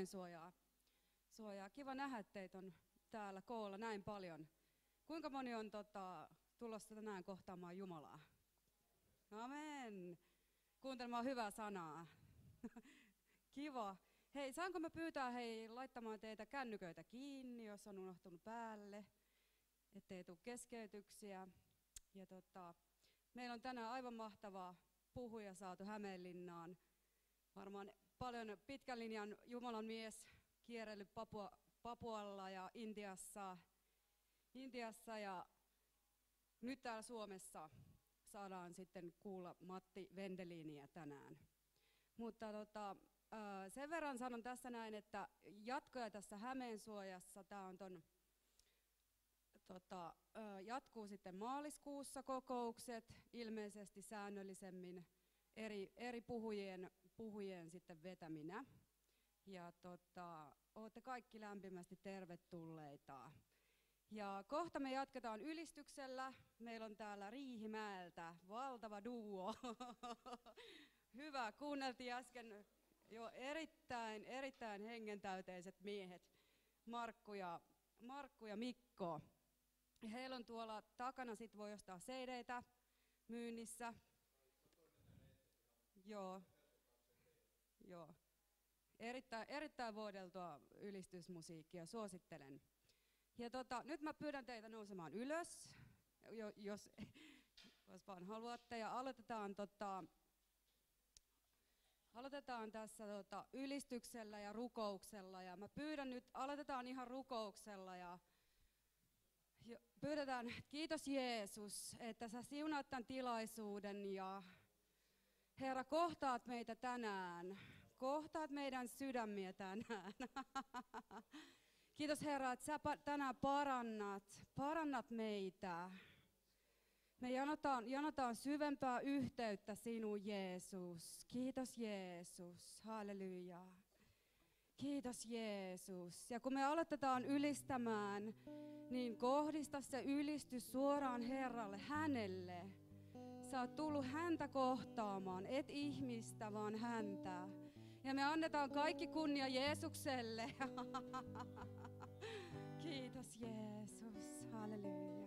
hämeensuojaa. Kiva nähdä, että teitä on täällä koolla näin paljon. Kuinka moni on tulossa tänään kohtaamaan Jumalaa? Amen. Kuuntelemaan hyvää sanaa. Kiva. Hei, saanko mä pyytää laittamaan teitä kännyköitä kiinni, jos on unohtunut päälle, ettei tule keskeytyksiä. Ja meillä on tänään aivan mahtava puhuja saatu Hämeenlinnaan. Varmaan paljon pitkän linjan Jumalan mies kierrellyt Papualla ja Intiassa ja nyt täällä Suomessa saadaan sitten kuulla Matti Vendeliniä tänään. Mutta sen verran sanon tässä näin, että jatkoja tässä Hämeensuojassa, tämä on jatkuu sitten maaliskuussa kokoukset, ilmeisesti säännöllisemmin eri puhujien sitten vetäminä. Ja olette kaikki lämpimästi tervetulleita. Ja kohta me jatketaan ylistyksellä. Meillä on täällä Riihimäeltä valtava duo. Hyvä, kuunneltiin äsken jo erittäin hengentäyteiset miehet, Markku ja Mikko. Heillä on tuolla takana, sit voi ostaa CD-tä myynnissä. Joo. Erittäin vuodeltua ylistysmusiikkia, suosittelen. Ja nyt mä pyydän teitä nousemaan ylös, jos vaan haluatte, ja aloitetaan tässä ylistyksellä ja rukouksella, ja mä pyydän nyt, aloitetaan ihan rukouksella, ja pyydetään, kiitos Jeesus, että sä siunaat tämän tilaisuuden, ja Herra, kohtaat meitä tänään, kohtaat meidän sydämiä tänään. Kiitos Herra, että sä tänään parannat meitä. Me janotaan syvempää yhteyttä sinuun, Jeesus. Kiitos Jeesus, halleluja. Kiitos Jeesus. Ja kun me aloitetaan ylistämään, niin kohdista se ylistys suoraan Herralle, hänelle. Sä oot tullut häntä kohtaamaan, et ihmistä, vaan häntä. Ja me annetaan kaikki kunnia Jeesukselle. Kiitos Jeesus, halleluja.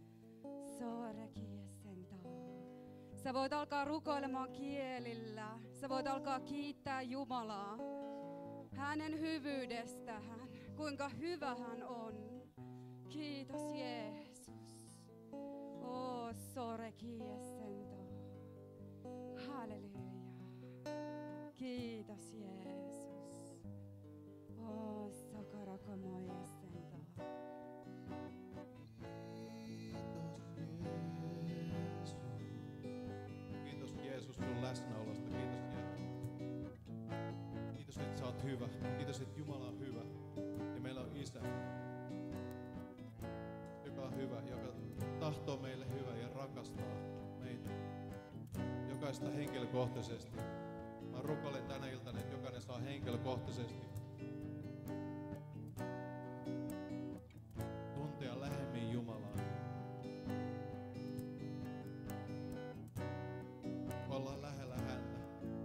Sä voit alkaa rukoilemaan kielillä. Sä voit alkaa kiittää Jumalaa hänen hyvyydestään, kuinka hyvä hän on. Kiitos Jeesus. Oh, sore kiesento. Halleluja. Kiitos Jeesus. Oh, socorro esento. Kiitos Jeesus sun läsnäolosta. Kiitos Jeesus. Kiitos, että sä oot hyvä. Kiitos, että Jumala on hyvä. Ja meillä on Isä, joka on hyvä, joka tahtoo meille hyvää ja rakastaa meitä. Jokaista henkilökohtaisesti. Mä rukoilen tänä iltana, että jokainen saa henkilökohtaisesti tuntea lähemmin Jumalaa. Ollaan lähellä häntä.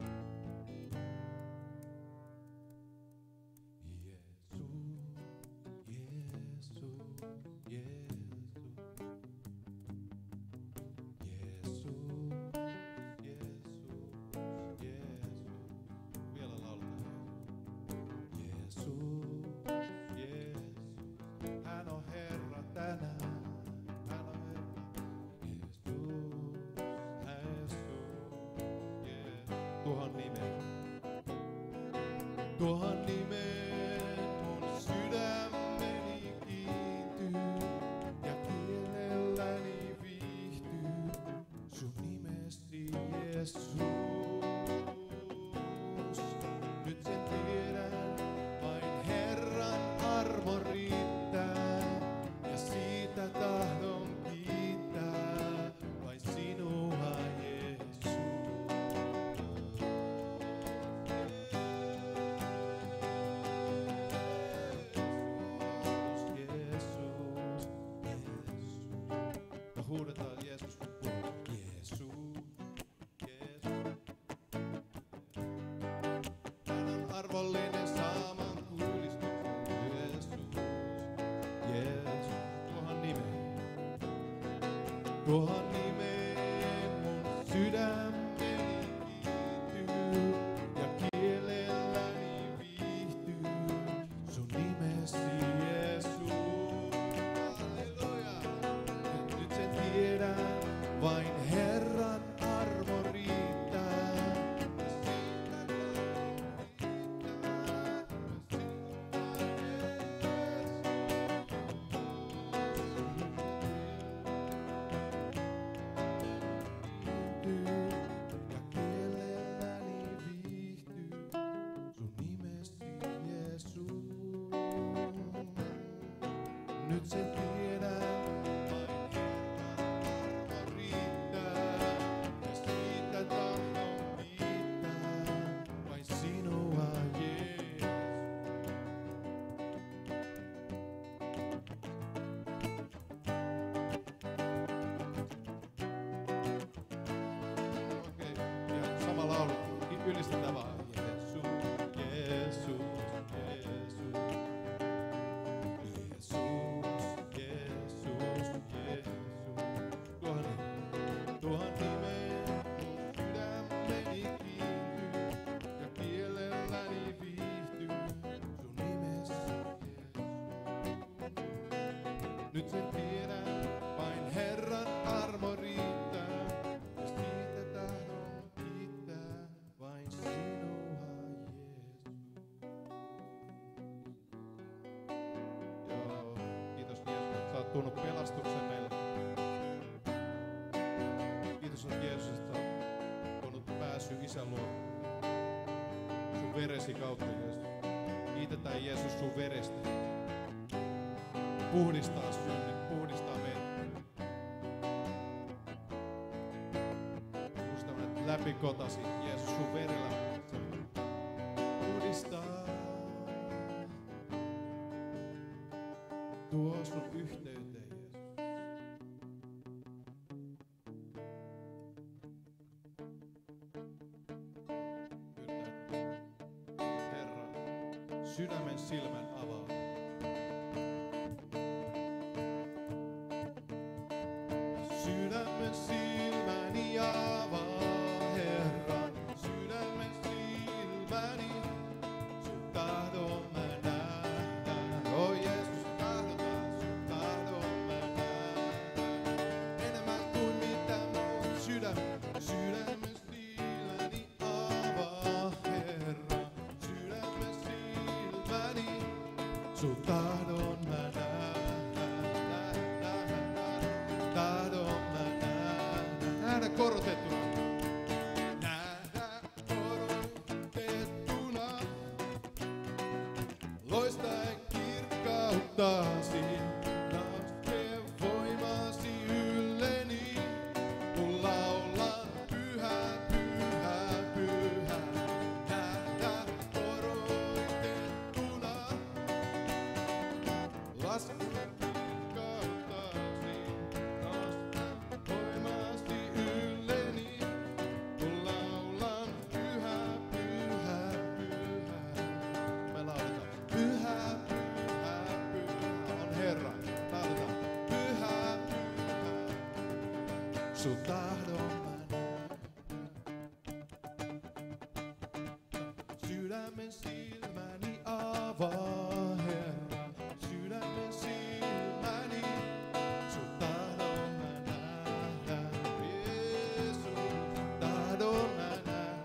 Jeesus, Jeesus, Jeesus. Jeesus, Jeesus, Jeesus. Vielä lauletaan. Jeesus, Jeesus. Hän on Herra tänään. Hän on Herra. Jeesus, Jeesus, Jeesus. Tuohon nimeen mun sydämeni kiintyy ja kielelläni viihtyy sun nimesi Jeesus. Nyt sen tiedän, vain Herran armo riittää ja siitä tahdon kiittää vain sinua Jeesus. Jeesus, Jeesus. Ja huudetaan Jeesus kun puhuu. Jeesus, Jeesus. Hän on arvollinen saamaan tuohon nimeen mun sydämeni kiihtyy ja kielelläni viihtyy sun nimesi Jeesus. Halleluja! Nyt sen tiedän, vain Herran armo riittää. Nyt sen tiedän, vain Herran armo riittää, ja siitä tahdon kiittää, vain sinua Jeesus. Okei, ja sama laulu, ylistetään vaan. Jeesus, Jeesus, Jeesus. Tuohon nimeen mun sydämeni kiihtyy ja kielelläni viihtyy sun nimesi Jeesus. Nyt sen tiedän, vain Herran armo riittää ja siitä tahdon kiittää vain sinua Jeesus. Joo, kiitos Jeesus, että sä oot tuonut pelastuksen meille. Kiitos on Jeesus, että olet tuonut pääsy Isän luo sun veresi kautta, Jeesus. Kiitetään Jeesus sun verestä. Puhdistaa synnit, puhdistaa meidät. Puhdistaa meidät läpi kotasi, Jeesus sun verellä. Puhdistaa. Tuo sun yhteyteen, Jeesus. Sydämen silmän avaa. Sydämen silmäni avaa, Herra. Sydämen silmäni, sun tahdon mä nähdään. Oh Jeesus, tahdotaan, sun tahdon mä nähdään. Enemmän kuin mitä mun sydämen silmäni avaa, Herra. Sydämen silmäni, sun tahdon mä nähdään, tahdon mä nähdään. Nähdä korotettuna. Nähdä korotettuna. Loistaen kirkkauttasi. Laske voimasi ylleni. Kun laulan pyhä, pyhä, pyhä. Nähdä korotettuna. Laske kirkkauttasi. Laske voimasi ylleni. Kun laulan pyhä, pyhä, pyhä. Me lauletaan pyhä, pyhä, pyhä on Herra. Lauletaan pyhä, pyhä. Sun tahdon mä näen. Sydämen silmäni avaa, Herra. Sydämen silmäni, sun tahdon mä nähdään. Jeesus, tahdon mä nähdään.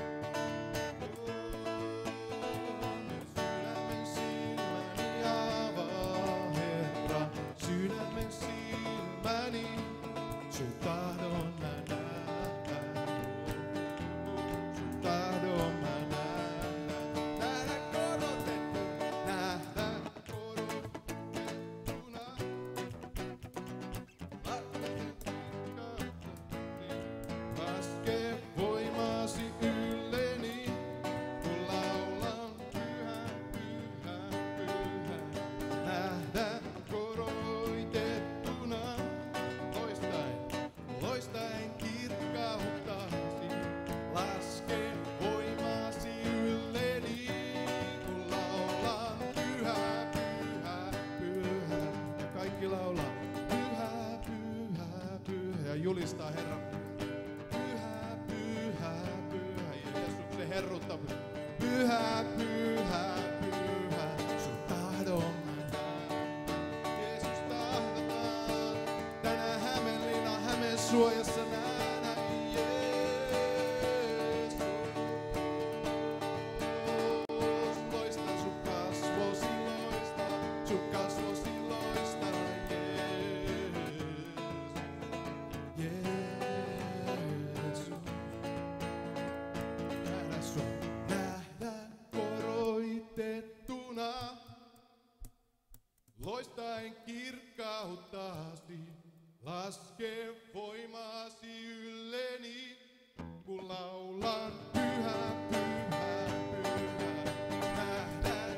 Sydämen silmäni avaa, Herra. Sydämen silmäni, sun tahdon mä nähdään. Sun tahdon mä nähdään. Nähdä korotettuna, nähdä korotettuna. Laske voimasi ylleni, kun laulan pyhä, pyhä, pyhä. Nähdä korotettuna, loistaen. julistaa Herran pyhä, pyhä, pyhä. Jeesuksen herruttaminen. Pyhä, pyhä, pyhä, sun tahdon Jeesus tahdotaan. Tänään Hämeenlinna Hämeen suojassa nähdä Jeesus. Loista sun kasvosi loista, sun kasvosi loista Jeesus. Nähdä sun, nähdä koroitettuna, loistaen kirkkauttaasi, laske voimasi ylleni, kun laulan pyhä, pyhä, pyhä. Nähdä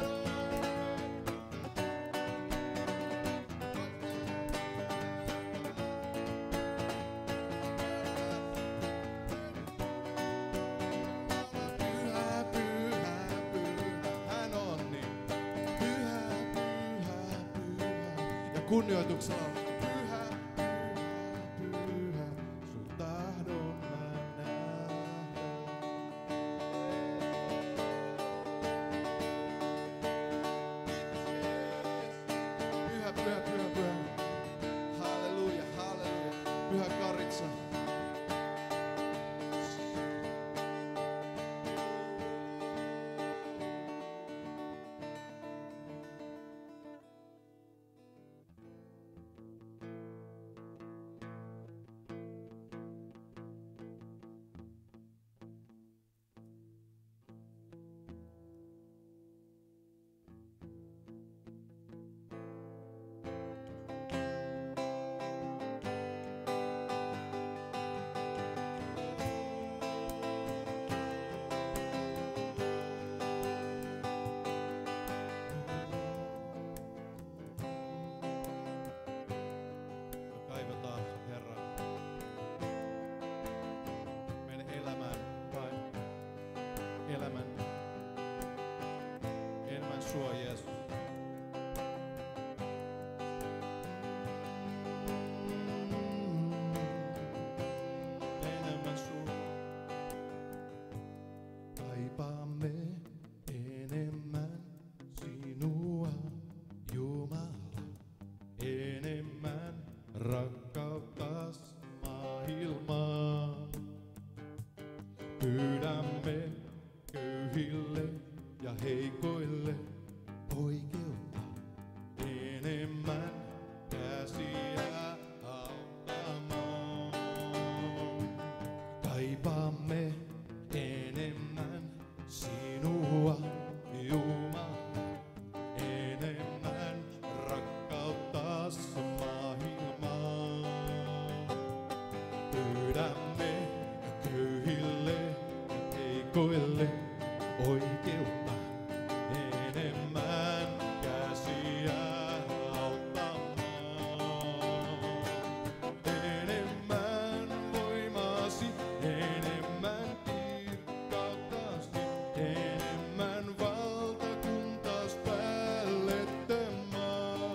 pyhä, pyhä, pyhä. Hän on niin pyhä, pyhä, pyhä. Ja kunnioituksella pyhä, pyhä, pyhä, sun tahdon mä nähdä. Pyhä, pyhä, pyhä, pyhä. Halleluja, halleluja. Pyhä Karitsa. Kaivataan Herra meidän elämään vain elämän sua Jeesus. Enemmän sua. Kaipaamme enemmän sinua, Jumala, enemmän rakkauttas maailmaan. Pyydämme köyhille ja heikoille oikeutta, enemmän käsiä auttamaan. Kaipaamme enemmän sinua, Jumala, enemmän rakkauttas maailmaan. Pyydämme köyhille ja heikoille oikeutta, enemmän käsiä auttamaan. Enemmän voimasi, enemmän kirkkauttasi, enemmän valtakuntas päällettämään.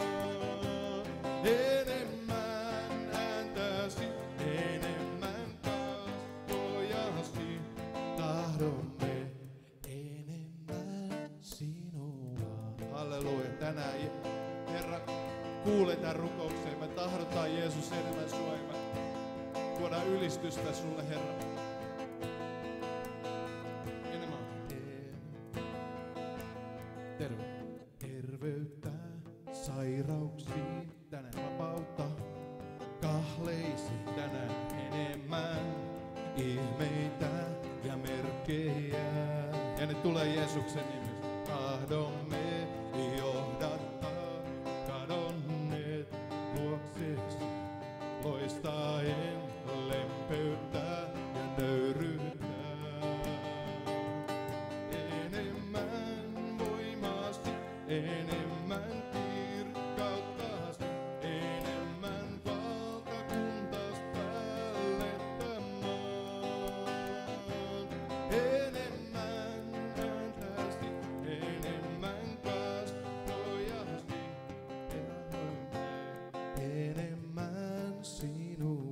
Enemmän ääntäsi, enemmän kasvojasi, tahdomme enemmän sinua. Halleluja. Tänään Herra, kuule tämän rukouksen. Me tahdotaan Jeesus enemmän sua. Me tuodaan ylistystä sulle, Herra. Enemmän. Terve. Terveyttä sairauksiin tänään, vapautta kahleisiin tänään, enemmän ihmeitä ja merkkejä. Ja ne tulee Jeesuksen nimessä. Tahdomme johdattaa kadonneet luoksesi, loistaen lempeyttä ja nöyryyttä. Enemmän voimasi, enemmän kirkkauttasi, enemmän valtakuntas päällettämään. Enemmän ääntäsi, enemmän kasvojasi, enemmän sinua.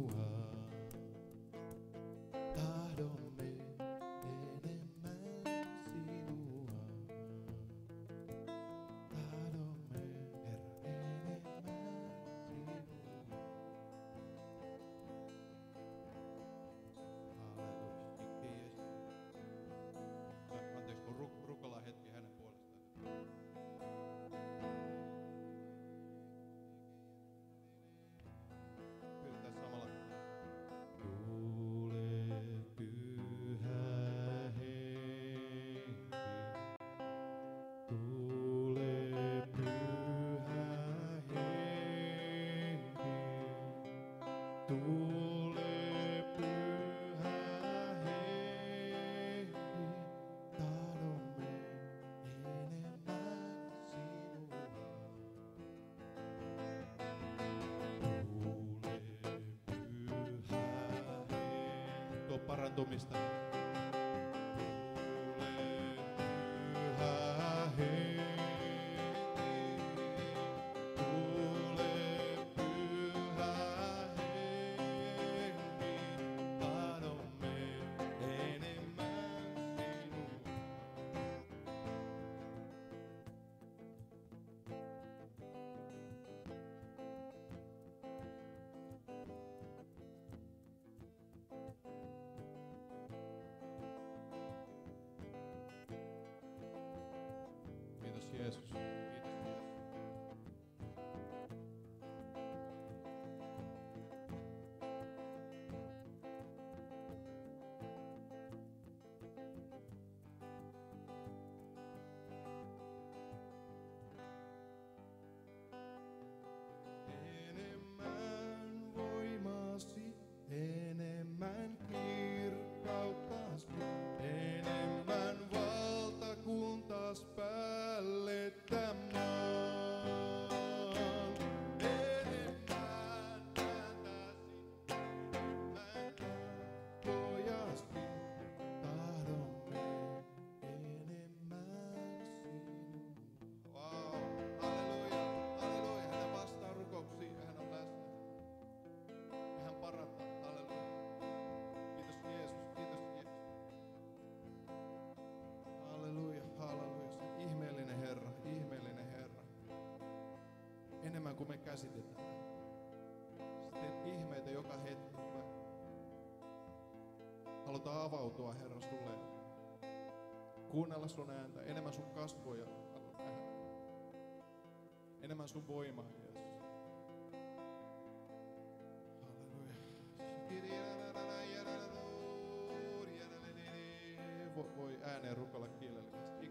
Tule Pyhä Henki, tahdomme enemmän sinua. Tule Pyhä Henki, tuo parantumista. Kiitos Jeesus. Kiitos Jeesus. Enemmän voimasi, enemmän kirkkauttasi, enemmän valtakuntas päälle tämän maan. Enemmän tätäsi, enemmän pojasti, tahdomme enemmän sinua. Wow, halleluja, halleluja. Hän vastaa rukouksiin ja hän on läsnä. Ja hän parantaa, halleluja. Kiitos Jeesus, kiitos Jeesus. Halleluja, halleluja. Se on ihmeellinen Herra, ihmeellinen Herra. Enemmän kuin me käsitetään. Sä teet ihmeitä joka hetki. Me halutaan avautua, Herra, sulle. Kuunnella sun ääntä, enemmän sun kasvoja. Enemmän sun voimaa, Jeesus. Halleluja. Voi ääneen rukoilla kielellisesti.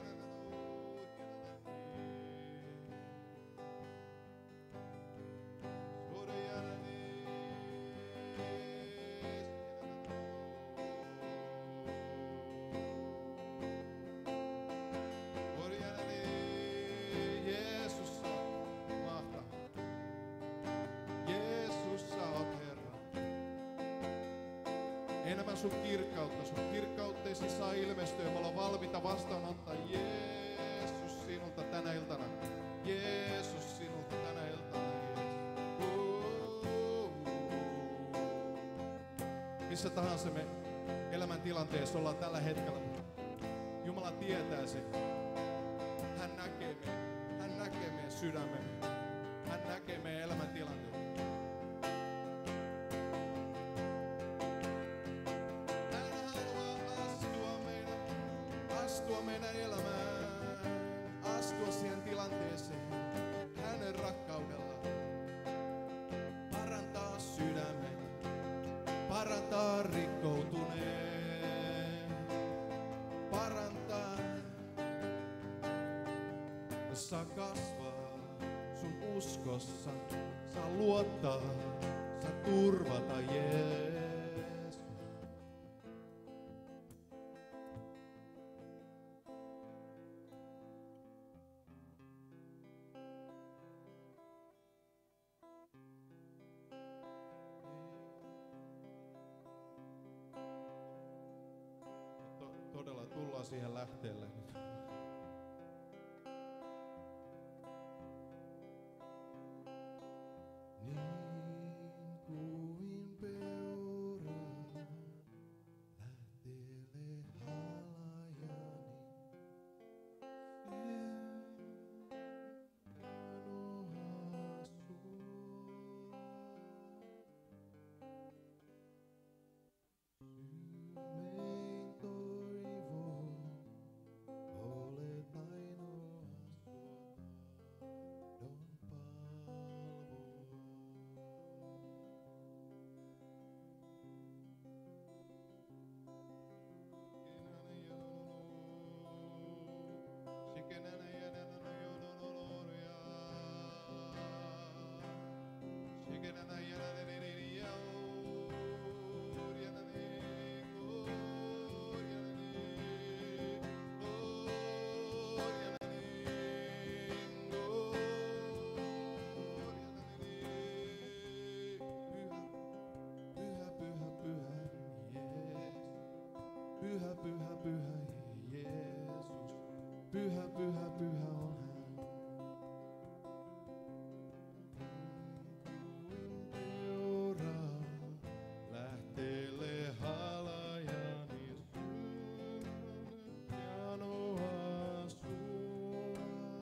Jeesus, sä oot mahtava. Jeesus, sä oot Herra. Enemmän sun kirkkautteesi saa ilmestyä. Me ollaan valmiita vastaanottaa Jeesus sinulta tänä iltana. Jeesus sinulta tänä iltana. Missä tahansa me elämäntilanteessa ollaan tällä hetkellä. Jumala tietää sen. Hän näkee meidän. Hän näkee meidän sydämemme. Hän näkee meidän elämäntilanteet. Astua meidän elämään, astua siihen tilanteeseen, hänen rakkaudella. Parantaa sydämen, parantaa rikkoutuneen, parantaa. Saa kasvaa sun uskossa, saa luottaa, saa turvata Jeesus. Todella tullaan siihen lähteelle. Pyhä, pyhä, pyhä Jeesus. Pyhä, pyhä, pyhä on hän. Peura lähtelee halajani janoa sua.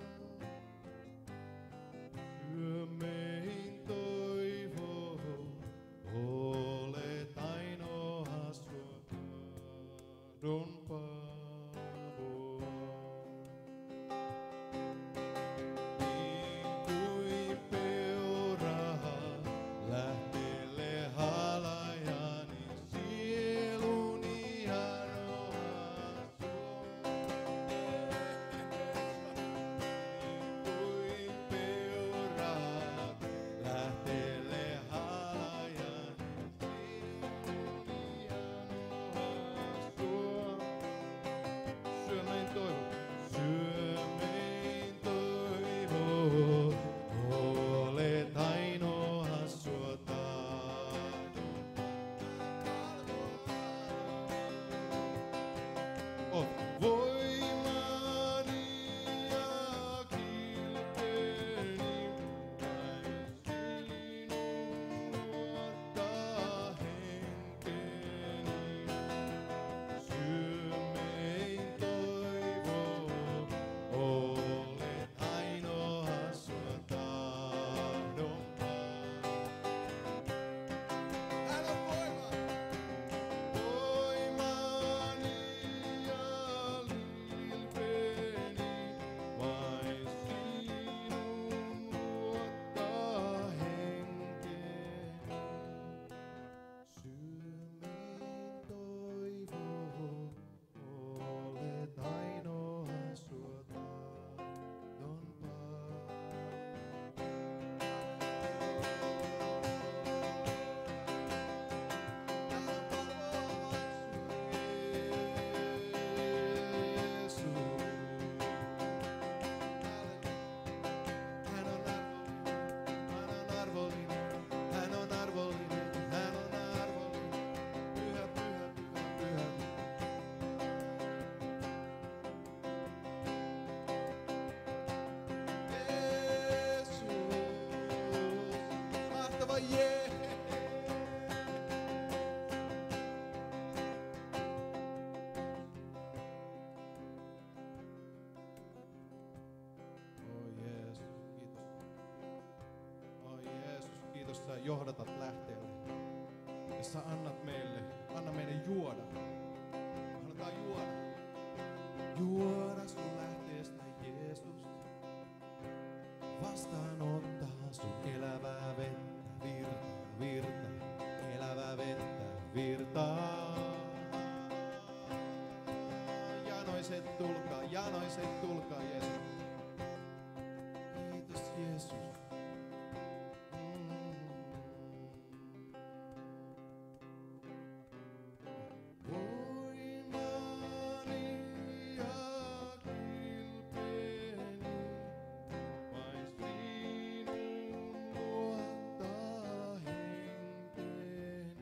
Syö mein toivo, olet ainoa sua tahdon pavoa. Niin kuin peura lähtelee halajani sieluni janoa sua. Kuin peura lähtelee halajani sieluni janoa sua. Syö mein toivo, syö mein toivo, olet ainoa sua tahdon. Oot voimani ja kilpeni, vain sinun luottaa henkeni. Syö mein toivo, olet ainoa sua tahdon. Hän on voima, voimani ja kilpeni, vain sinun luottaa henkeni. Syö mein toivo, olet ainoa sua tahdon Hän on arvollinen, hän on arvollinen. Pyhä, pyhä, pyhä, pyhä. Jeesus, mahtava Jeesus. Oh Jeesus, kiitos. Oh Jeesus, kiitos sä johdatat lähteelle. Ja sä annat meille, anna meidän juoda. Annetaan juoda. Juoda sun lähteestä Jeesus. Vastaanottaa sun elävää vettä, virta, elävää vettä, virtaa. Janoiset tulkaa Jeesus. Kiitos Jeesus. Voimani ja kilpeni, vain sinun luottaa henkeni.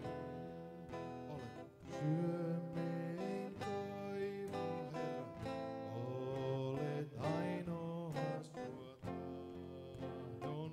Syö mein toivo, Herra, olet ainoa sua tahdon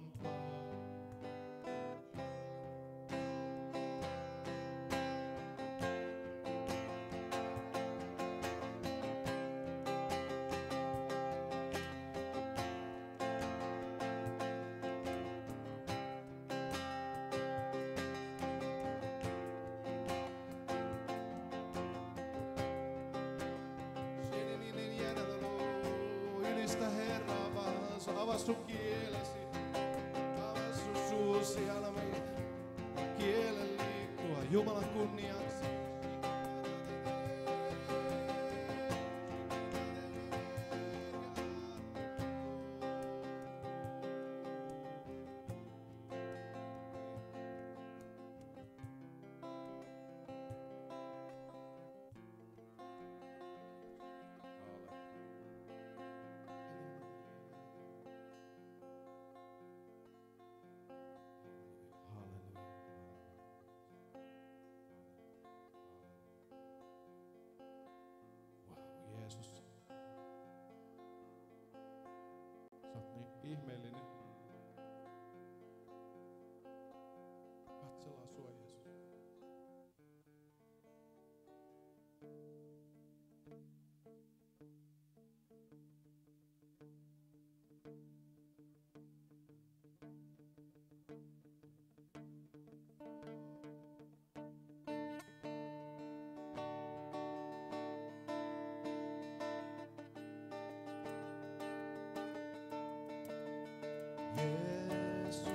Ylistä Herraa vaan, avaa sun kielesi, avaa sun suusi, anna meidän kielen liikkua Jumalan kunniaksi. Jeesus,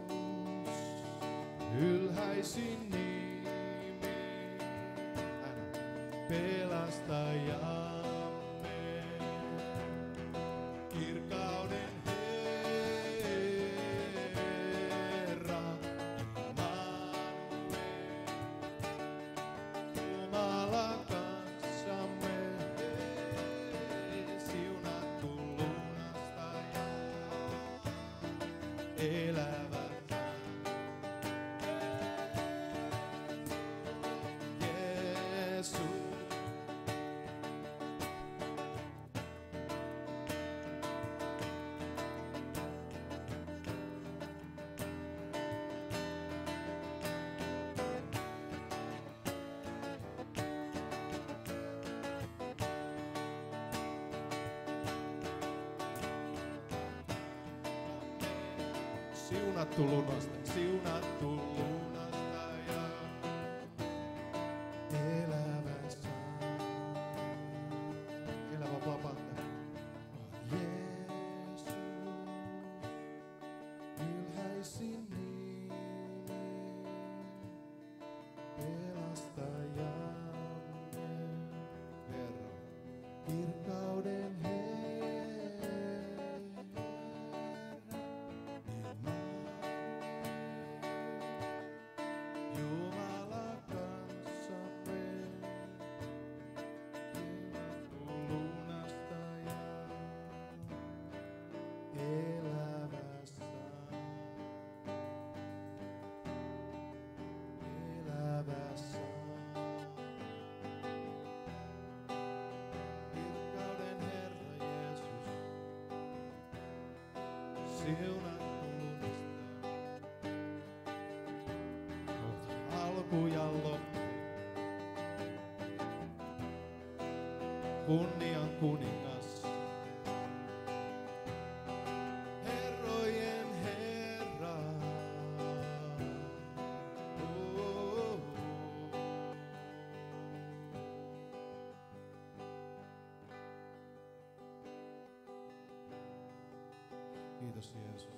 ylhäisin nimi, hän on pelastajamme, kirkkauden Herra, Immanuel, Jumala kanssamme, siunattu lunastaja, elävä Jeesus. Siunattu lunastaja, elävä vapahtaja. Jeesus, ylhäisin nimi, pelastajamme, Herra, kirkkauden Jumala kanssamme, lunastaja, elävässä, kirkkauden Herra Jeesus, siunattu lunastaja, alku ja loppu, kunnian kuningas, herrojen Herra. Oh. Kiitos Jeesus.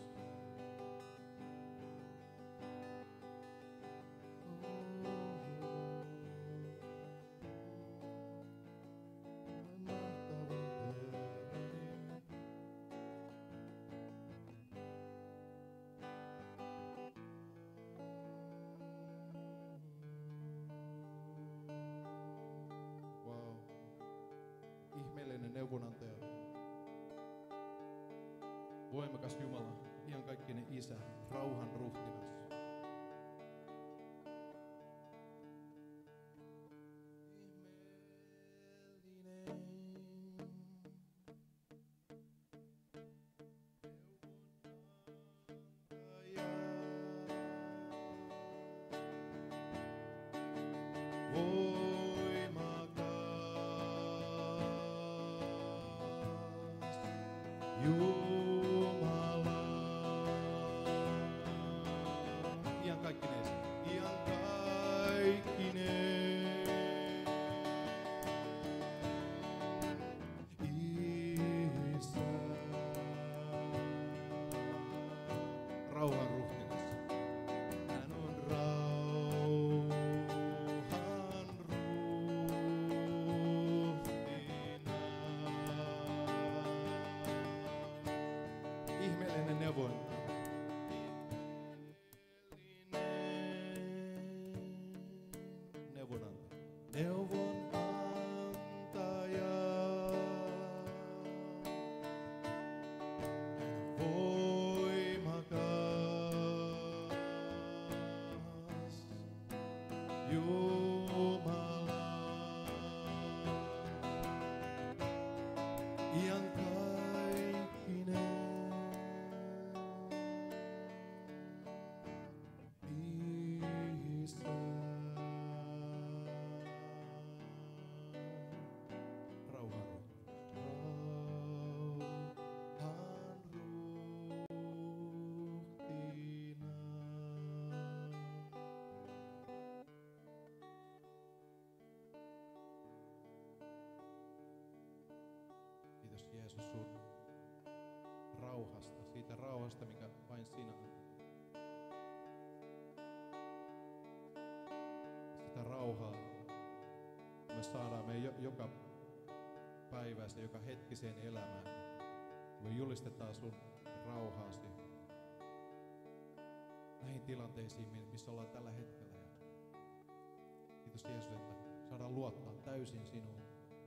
Wow. Ihmeellinen neuvonantaja. Voimakas Jumala, iankaikkinen Isä, rauhan ruhtinas. Jumala, iankaikkinen, Isä, rauhan ruhtinas. Hän on rauhan ihmeellinen neuvonantaja. Neuvonantaja. Voimakas Jumala. Iankaikkinen. Isä, rauhan ruhtinas. rauhasta, mikä vain sinä annat. Sitä rauhaa me saadaan meidän joka päiväisen, joka hetkiseen elämään. Me julistetaan sun rauhaasi näihin tilanteisiin, missä ollaan tällä hetkellä. Kiitos Jeesus, että saadaan luottaa täysin sinuun.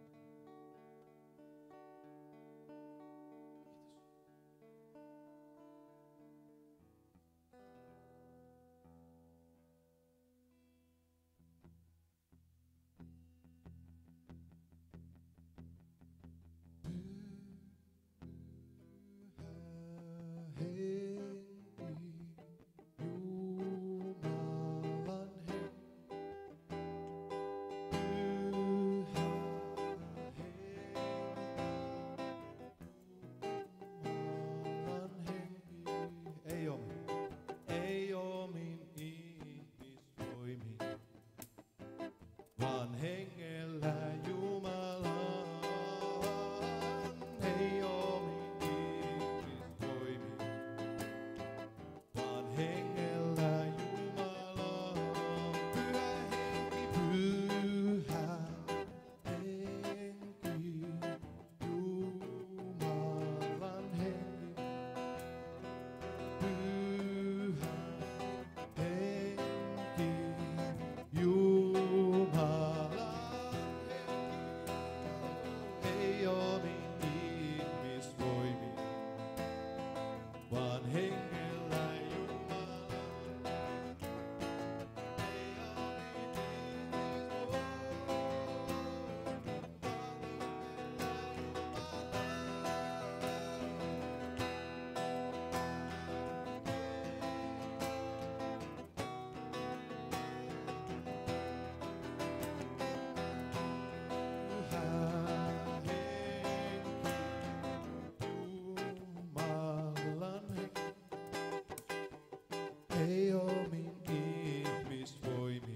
Ei oo min ihmisvoimi,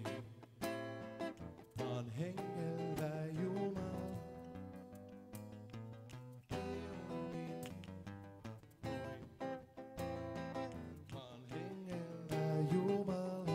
vaan hengellä Jumala. Ei oo min voimi, vaan hengellä Jumala.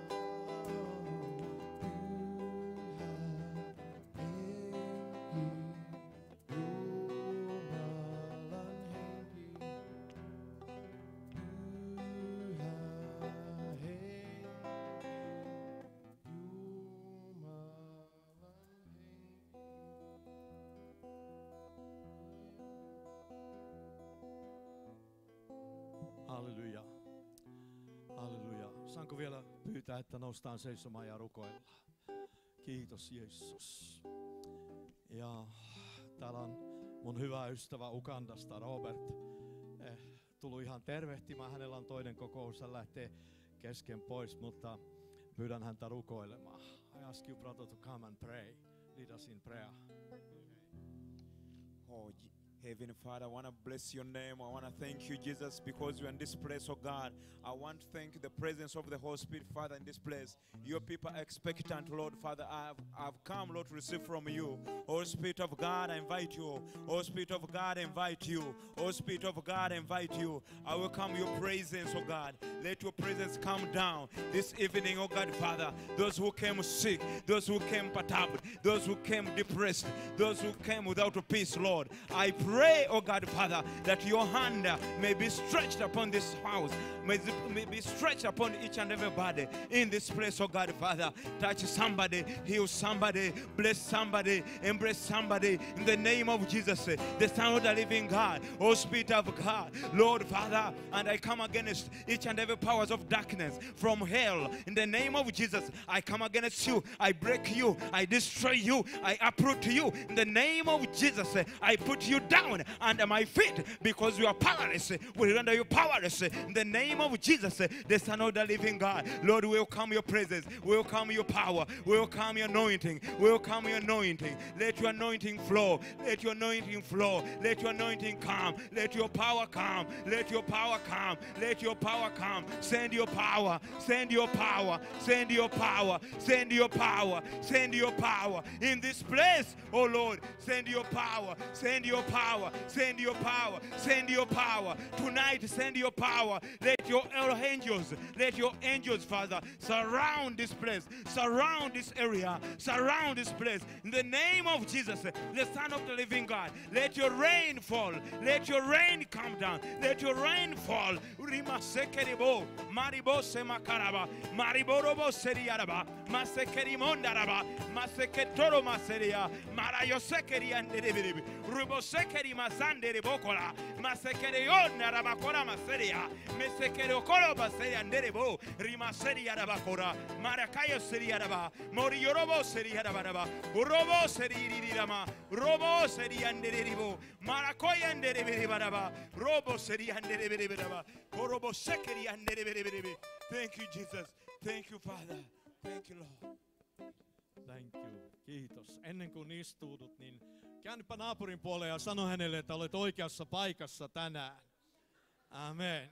Halleluja. Halleluja. Saanko vielä pyytää, että noustaan seisomaan ja rukoillaan? Kiitos Jeesus. Ja täällä on mun hyvä ystävä Ugandasta, Robert. Tullut ihan tervehtimään. Hänellä on toinen kokous, hän lähtee kesken pois, mutta pyydän häntä rukoilemaan. I ask you, brother, to come and pray. Lead us in prayer. Oh, Heavenly Father, I want to bless your name. I want to thank you, Jesus, because you're in this place, oh God. I want to thank the presence of the Holy Spirit, Father, in this place. Your people are expectant, Lord, Father. I've come, Lord, to receive from you. Oh, Spirit of God, I invite you. Oh, Spirit of God, I invite you. Oh, Spirit of God, I invite you. I welcome your presence, oh God. Let your presence come down this evening, oh God, Father. Those who came sick, those who came perturbed, those who came depressed, those who came without peace, Lord. I pray, oh God, Father, that your hand may be stretched upon this house, may be stretched upon each and everybody in this place, oh God, Father. Touch somebody, heal somebody, bless somebody, embrace somebody in the name of Jesus, the Son of the living God. Oh, Spirit of God, Lord, Father, and I come against each and every powers of darkness from hell in the name of Jesus. I come against you, I break you, I destroy you, I uproot you in the name of Jesus. I put you down under my feet because you are powerless. We render you powerless in the name of Jesus, the Son of the living God. Lord, welcome your presence, welcome your power, welcome your anointing, welcome your anointing. Let your anointing flow, let your anointing flow, let your anointing come, let your power come, let your power come, let your power come. Send your power, send your power, send your power, send your power, send your power in this place, oh Lord. Send your power, send your power. power, send your power, send your power. Tonight, send your power. Let your angels, Father, surround this place, surround this area, surround this place. In the name of Jesus, the Son of the living God, let your rain fall, let your rain come down, let your rain fall. Rima sekeribo, maribo semakaraba, mariborobo seriaraba, masekerimondaraba, maseketoro maseria, marayo sekeri anderebiribi, rubo sekeri masandere bokola, masekerion narabakora maseria, mesekerokolo maseria anderebo, rima seriarabakora, marakayo seriaraba, moriyorobo seriaraba, urobo seririrama, robo serianderebo, marakoya anderebiribaraba, robo serianderebiribaraba, korobo sekeri anderebiribi. Thank you, Jesus. Thank you, Father. Thank you, Lord. Thank you. Kiitos. Ennen kuin istuudut, niin käännypä naapurin puoleen ja sano hänelle, että olet oikeassa paikassa tänään. Amen.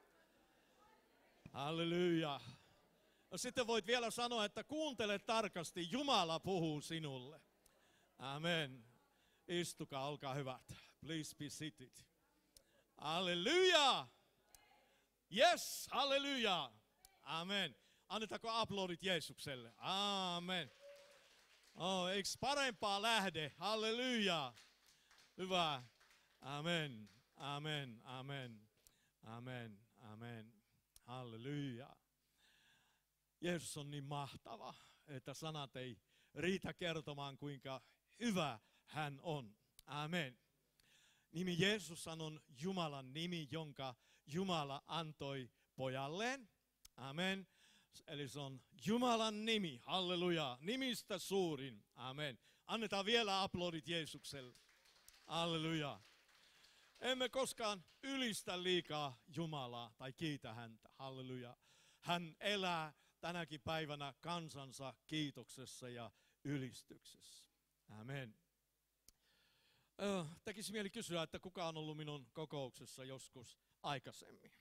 Halleluja. No sitten voit vielä sanoa, että kuuntele tarkasti, Jumala puhuu sinulle. Amen. Istukaa, olkaa hyvät. Please be seated. Halleluja. Yes, halleluja. Amen. Annetaanko aplodit Jeesukselle? Amen. Oh, eikö parempaa lähde? Halleluja. Hyvä. Amen. Amen. Amen. Amen. Amen. Halleluja. Jeesus on niin mahtava, että sanat ei riitä kertomaan, kuinka hyvä hän on. Amen. Nimi Jeesus on Jumalan nimi, jonka Jumala antoi pojalleen. Amen. Eli se on Jumalan nimi. Halleluja. Nimistä suurin. Amen. Annetaan vielä aplodit Jeesukselle. Halleluja. Emme koskaan ylistä liikaa Jumalaa tai kiitä häntä. Halleluja. Hän elää tänäkin päivänä kansansa kiitoksessa ja ylistyksessä. Amen. Tekisi mieli kysyä, että kuka on ollut minun kokouksessa joskus aikaisemmin.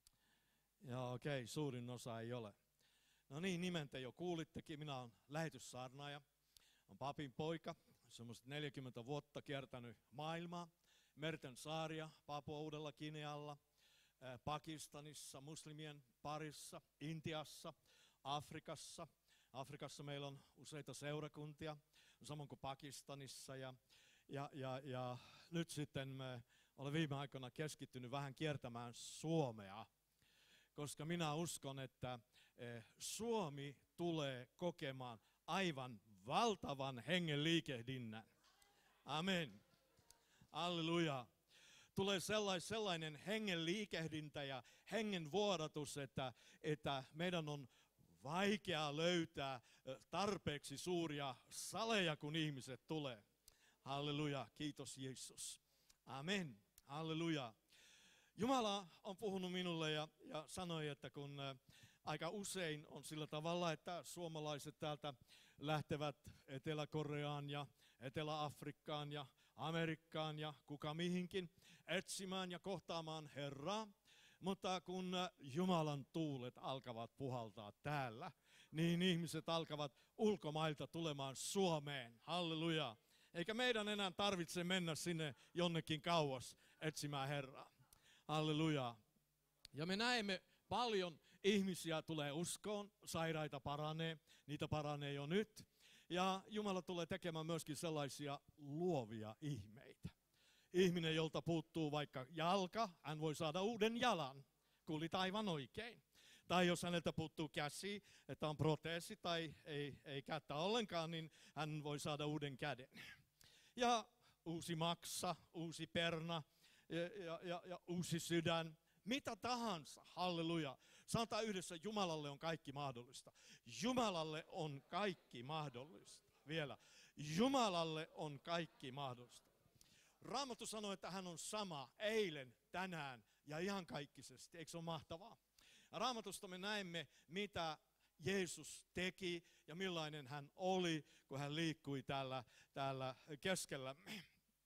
Ja okei, suurin osa ei ole. No niin, nimen te jo kuulittekin. Minä olen lähetyssaarnaaja. Olen papin poika. Semmoiset 40 vuotta kiertänyt maailmaa. Merten saaria, Papua Uudella Ginealla, Pakistanissa, muslimien parissa, Intiassa, Afrikassa. Afrikassa meillä on useita seurakuntia, samoin kuin Pakistanissa. Ja nyt sitten me olen viime aikoina keskittynyt vähän kiertämään Suomea, koska minä uskon, että Suomi tulee kokemaan aivan valtavan hengen liikehdinnän. Amen. Halleluja. Tulee sellainen hengen liikehdintä ja hengen vuodatus, että meidän on vaikea löytää tarpeeksi suuria saleja, kun ihmiset tulee. Halleluja. Kiitos Jeesus. Amen. Halleluja. Jumala on puhunut minulle ja sanoi, että kun aika usein on sillä tavalla, että suomalaiset täältä lähtevät Etelä-Koreaan ja Etelä-Afrikkaan ja Amerikkaan ja kuka mihinkin etsimään ja kohtaamaan Herraa. Mutta kun Jumalan tuulet alkavat puhaltaa täällä, niin ihmiset alkavat ulkomailta tulemaan Suomeen. Halleluja. Eikä meidän enää tarvitse mennä sinne jonnekin kauas etsimään Herraa. Halleluja. Ja me näemme paljon ihmisiä tulee uskoon, sairaita paranee, niitä paranee jo nyt. Ja Jumala tulee tekemään myöskin sellaisia luovia ihmeitä. Ihminen, jolta puuttuu vaikka jalka, hän voi saada uuden jalan. Kuulit aivan oikein. Tai jos häneltä puuttuu käsi, että on proteesi tai ei kättä ollenkaan, niin hän voi saada uuden käden. Ja uusi maksa, uusi perna ja uusi sydän. Mitä tahansa, halleluja. Sanotaan yhdessä, Jumalalle on kaikki mahdollista. Jumalalle on kaikki mahdollista. Vielä. Jumalalle on kaikki mahdollista. Raamattu sanoo, että hän on sama eilen, tänään ja iankaikkisesti. Eikö se ole mahtavaa? Raamatusta me näemme, mitä Jeesus teki ja millainen hän oli, kun hän liikkui täällä keskellämme.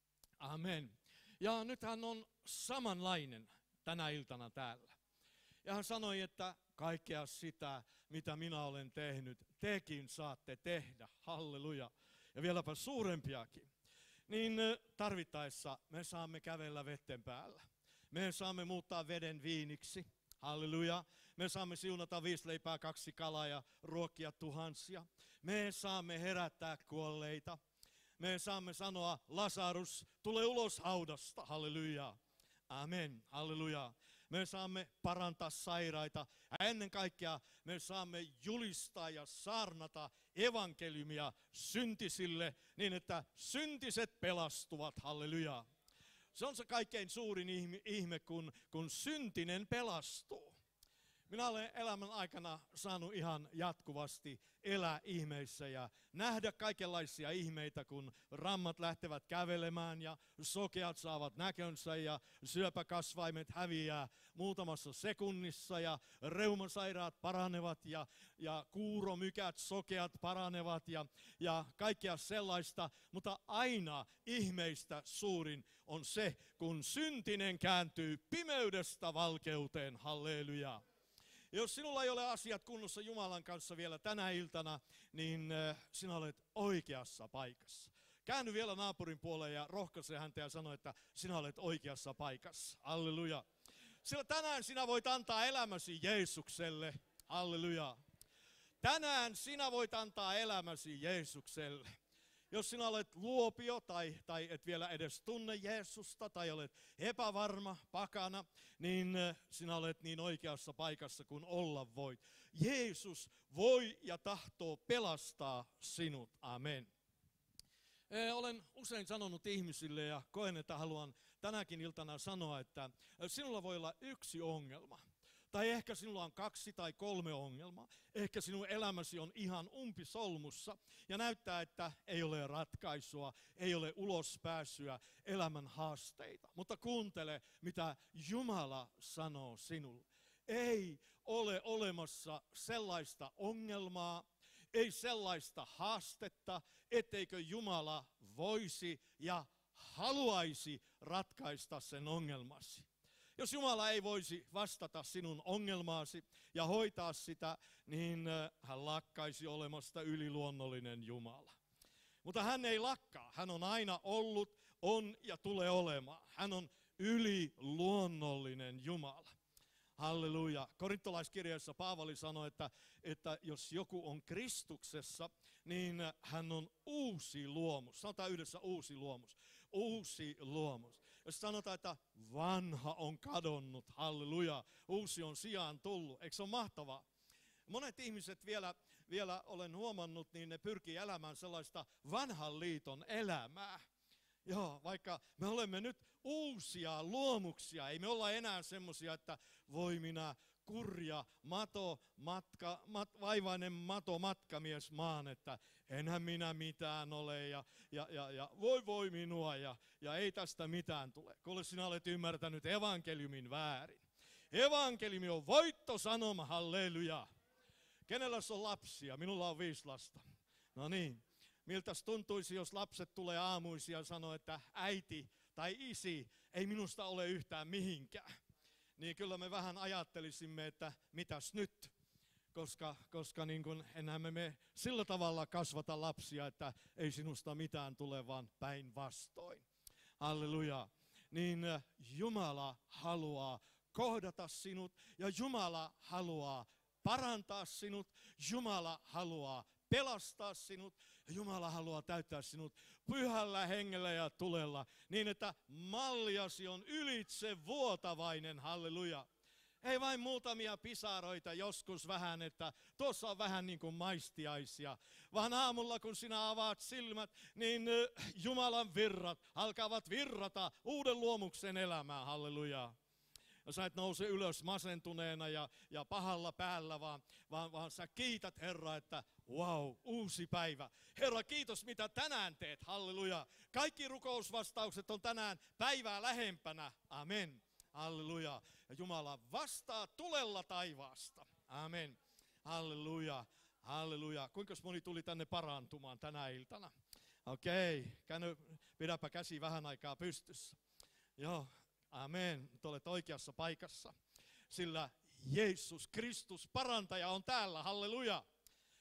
Amen. Ja nyt hän on samanlainen tänä iltana täällä. Ja hän sanoi, että kaikkea sitä, mitä minä olen tehnyt, tekin saatte tehdä. Halleluja. Ja vieläpä suurempiakin. niin tarvittaessa me saamme kävellä vetten päällä. Me saamme muuttaa veden viiniksi. Halleluja. Me saamme siunata 5 leipää, 2 kalaa ja ruokkia tuhansia. Me saamme herättää kuolleita. Me saamme sanoa, Lasarus, tule ulos haudasta. Halleluja. Amen. Halleluja. Me saamme parantaa sairaita. Ja ennen kaikkea me saamme julistaa ja saarnata evankeliumia syntisille niin, että syntiset pelastuvat. Halleluja. Se on se kaikkein suurin ihme, kun syntinen pelastuu. Minä olen elämän aikana saanut ihan jatkuvasti elää ihmeissä ja nähdä kaikenlaisia ihmeitä, kun rammat lähtevät kävelemään ja sokeat saavat näkönsä ja syöpäkasvaimet häviää muutamassa sekunnissa ja reumasairaat paranevat ja kuuromykät, sokeat paranevat ja kaikkea sellaista. Mutta aina ihmeistä suurin on se, kun syntinen kääntyy pimeydestä valkeuteen. Halleluja. Jos sinulla ei ole asiat kunnossa Jumalan kanssa vielä tänä iltana, niin sinä olet oikeassa paikassa. Käänny vielä naapurin puoleen ja rohkaise häntä ja sano, että sinä olet oikeassa paikassa. Halleluja. Sillä tänään sinä voit antaa elämäsi Jeesukselle. Halleluja. Tänään sinä voit antaa elämäsi Jeesukselle. Jos sinä olet luopio tai et vielä edes tunne Jeesusta tai olet epävarma, pakana, niin sinä olet niin oikeassa paikassa kuin olla voit. Jeesus voi ja tahtoo pelastaa sinut. Amen. Olen usein sanonut ihmisille ja koen, että haluan tänäkin iltana sanoa, että sinulla voi olla yksi ongelma. Tai ehkä sinulla on 2 tai 3 ongelmaa. Ehkä sinun elämäsi on ihan umpisolmussa ja näyttää, että ei ole ratkaisua, ei ole ulospääsyä, elämän haasteita. Mutta kuuntele, mitä Jumala sanoo sinulle. Ei ole olemassa sellaista ongelmaa, ei sellaista haastetta, etteikö Jumala voisi ja haluaisi ratkaista sen ongelmasi. Jos Jumala ei voisi vastata sinun ongelmaasi ja hoitaa sitä, niin hän lakkaisi olemasta yliluonnollinen Jumala. Mutta hän ei lakkaa. Hän on aina ollut, on ja tulee olemaan. Hän on yliluonnollinen Jumala. Halleluja. Korintolaiskirjassa Paavali sanoi, että jos joku on Kristuksessa, niin hän on uusi luomus. Sanotaan yhdessä uusi luomus. Uusi luomus. Jos sanotaan, että vanha on kadonnut, halleluja, uusi on sijaan tullut. Eikö se ole mahtavaa? Monet ihmiset vielä olen huomannut, niin ne pyrkii elämään sellaista vanhan liiton elämää. Joo, vaikka me olemme nyt uusia luomuksia, ei me olla enää semmoisia, että voi minä kurja vaivainen matkamies maan, että enhän minä mitään ole ja voi minua ja ei tästä mitään tule. Kuule, sinä olet ymmärtänyt evankeliumin väärin. Evankeliumi on voittosanoma, halleluja. Kenellä on lapsia? Minulla on 5 lasta. No niin, miltäs tuntuisi, jos lapset tulee aamuisia ja sanoo, että äiti tai isi ei minusta ole yhtään mihinkään. Niin kyllä me vähän ajattelisimme, että mitäs nyt, koska niin kuin enää me sillä tavalla kasvata lapsia, että ei sinusta mitään tule, vaan päinvastoin. Halleluja. Niin Jumala haluaa kohdata sinut ja Jumala haluaa parantaa sinut, Jumala haluaa pelastaa sinut ja Jumala haluaa täyttää sinut pyhällä hengellä ja tulella niin, että maljasi on ylitse vuotavainen, halleluja. Ei vain muutamia pisaroita joskus vähän, että tuossa on vähän niin kuin maistiaisia, vaan aamulla kun sinä avaat silmät, niin Jumalan virrat alkavat virrata uuden luomuksen elämään, halleluja. Ja sä et nouse ylös masentuneena ja pahalla päällä, vaan sä kiität Herraa, että wow, uusi päivä. Herra, kiitos mitä tänään teet, halleluja. Kaikki rukousvastaukset on tänään päivää lähempänä, amen, halleluja. Ja Jumala vastaa tulella taivaasta, amen, halleluja, halleluja. Kuinka moni tuli tänne parantumaan tänä iltana? Okei, pidäpä käsi vähän aikaa pystyssä. Joo. Amen, te olet oikeassa paikassa, sillä Jeesus Kristus parantaja on täällä, halleluja.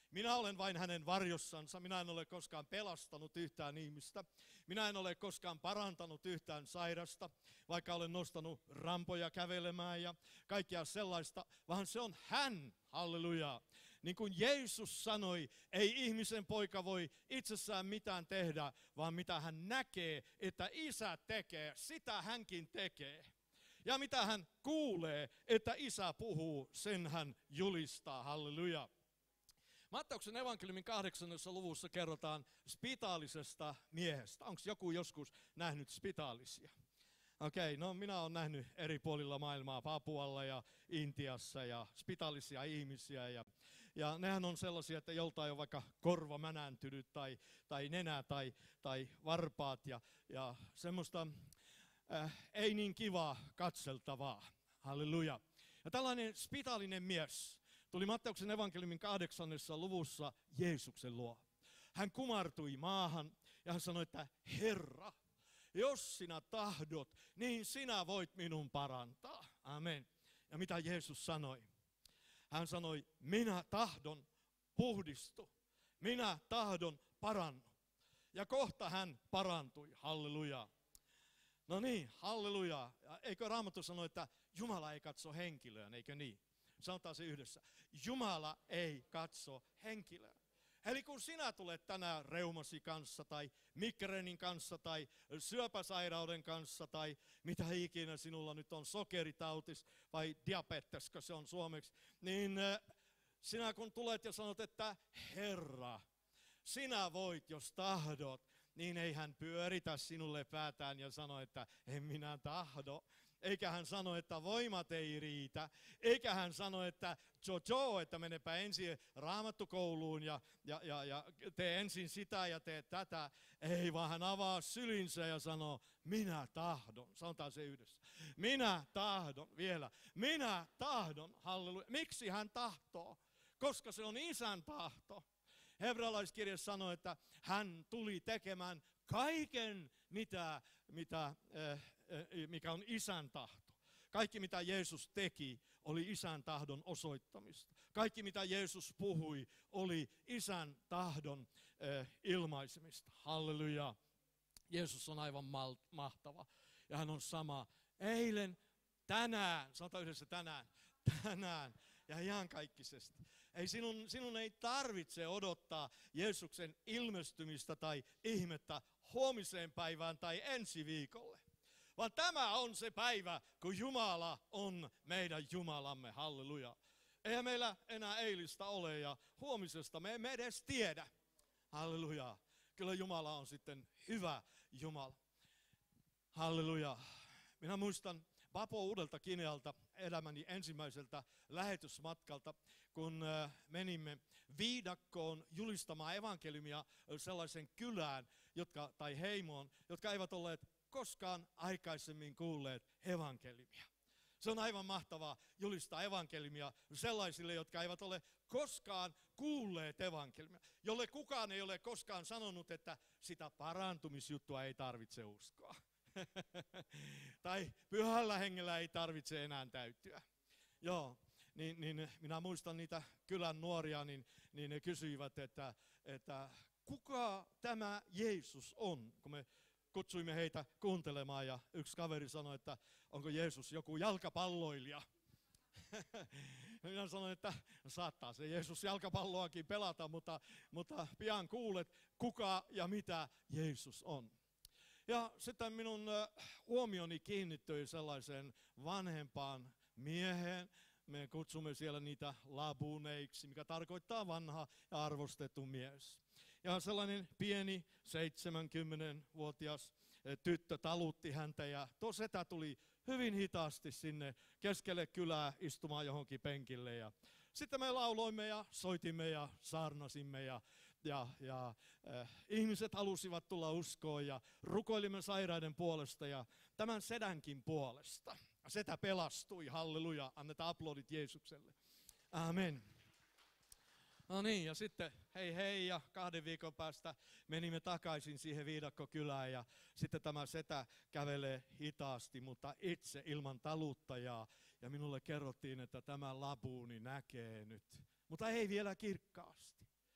Minä olen vain hänen varjossansa. Minä en ole koskaan pelastanut yhtään ihmistä. Minä en ole koskaan parantanut yhtään sairasta, vaikka olen nostanut rampoja kävelemään ja kaikkea sellaista, vaan se on hän, halleluja. Niin kuin Jeesus sanoi, ei ihmisen poika voi itsessään mitään tehdä, vaan mitä hän näkee, että isä tekee, sitä hänkin tekee. Ja mitä hän kuulee, että isä puhuu, sen hän julistaa, halleluja. Matteuksen evankeliumin 8. luvussa kerrotaan spitaalisesta miehestä. Onko joku joskus nähnyt spitaalisia? Okei, no minä olen nähnyt eri puolilla maailmaa, Papualla ja Intiassa ja spitaalisia ihmisiä. Ja nehän on sellaisia, että joltain on vaikka korva mänäntynyt tai nenä tai varpaat ja semmoista ei niin kivaa katseltavaa. Halleluja. Ja tällainen spitaalinen mies tuli Matteuksen evankeliumin 8. luvussa Jeesuksen luo. Hän kumartui maahan ja hän sanoi, että Herra, jos sinä tahdot, niin sinä voit minun parantaa. Amen. Ja mitä Jeesus sanoi? Hän sanoi, minä tahdon puhdistu. Minä tahdon parannu. Ja kohta hän parantui. Halleluja. No niin, halleluja. Eikö Raamattu sano, että Jumala ei katso henkilöön, eikö niin? Sanotaan se yhdessä. Jumala ei katso henkilöä. Eli kun sinä tulet tänään reumasi kanssa tai migreenin kanssa tai syöpäsairauden kanssa tai mitä ikinä sinulla nyt on, sokeritautis vai diabeteska se on suomeksi, niin sinä kun tulet ja sanot, että Herra, sinä voit jos tahdot, niin ei hän pyöritä sinulle päätään ja sano, että en minä tahdo. Eikä hän sano, että voimat ei riitä. Eikä hän sano, että että menepä ensin raamattukouluun ja tee ensin sitä ja tee tätä. Ei, vaan hän avaa sylinsä ja sanoo, minä tahdon. Sanotaan se yhdessä. Minä tahdon vielä. Minä tahdon. Halleluja. Miksi hän tahtoo? Koska se on isän tahto. Hebrealaiskirja sanoo, että hän tuli tekemään kaiken, mikä on isän tahto. Kaikki mitä Jeesus teki oli isän tahdon osoittamista. Kaikki mitä Jeesus puhui oli isän tahdon ilmaisemista. Halleluja. Jeesus on aivan mahtava. Ja hän on sama eilen, tänään, sanotaan yhdessä tänään ja iankaikkisesti. Ei sinun ei tarvitse odottaa Jeesuksen ilmestymistä tai ihmettä huomiseen päivään tai ensi viikolle. Vaan tämä on se päivä, kun Jumala on meidän Jumalamme. Halleluja. Eihän meillä enää eilistä ole ja huomisesta me emme edes tiedä. Halleluja. Kyllä Jumala on sitten hyvä Jumala. Halleluja. Minä muistan Papua Uudelta Ginealta elämäni ensimmäiseltä lähetysmatkalta, kun menimme viidakkoon julistamaan evankeliumia sellaisen kylään tai heimoon, jotka eivät olleet koskaan aikaisemmin kuulleet evankeliumia. Se on aivan mahtavaa julistaa evankeliumia sellaisille, jotka eivät ole koskaan kuulleet evankeliumia, jolle kukaan ei ole koskaan sanonut, että sitä parantumisjuttua ei tarvitse uskoa. Tai pyhällä hengellä ei tarvitse enää täyttyä. Joo, niin minä muistan niitä kylän nuoria, niin ne kysyivät, että kuka tämä Jeesus on, kun me kutsuimme heitä kuuntelemaan ja yksi kaveri sanoi, että onko Jeesus joku jalkapalloilija. Minä sanoin, että saattaa se Jeesus jalkapalloakin pelata, mutta pian kuulet, kuka ja mitä Jeesus on. Ja sitten minun huomioni kiinnittyi sellaiseen vanhempaan mieheen. Me kutsumme siellä niitä labuneiksi, mikä tarkoittaa vanha ja arvostettu mies. Ja sellainen pieni 70-vuotias tyttö talutti häntä ja tuo setä tuli hyvin hitaasti sinne keskelle kylää istumaan johonkin penkille. Ja sitten me lauloimme ja soitimme ja saarnasimme ja ihmiset halusivat tulla uskoon ja rukoilimme sairaiden puolesta ja tämän sedänkin puolesta. Setä pelastui, halleluja, annetaan aplodit Jeesukselle. Amen. No niin, ja sitten hei ja 2 viikon päästä menimme takaisin siihen viidakkokylään ja sitten tämä setä kävelee hitaasti, mutta itse ilman taluttajaa. Ja minulle kerrottiin, että tämä labuuni näkee nyt, mutta ei vielä kirkkaasti.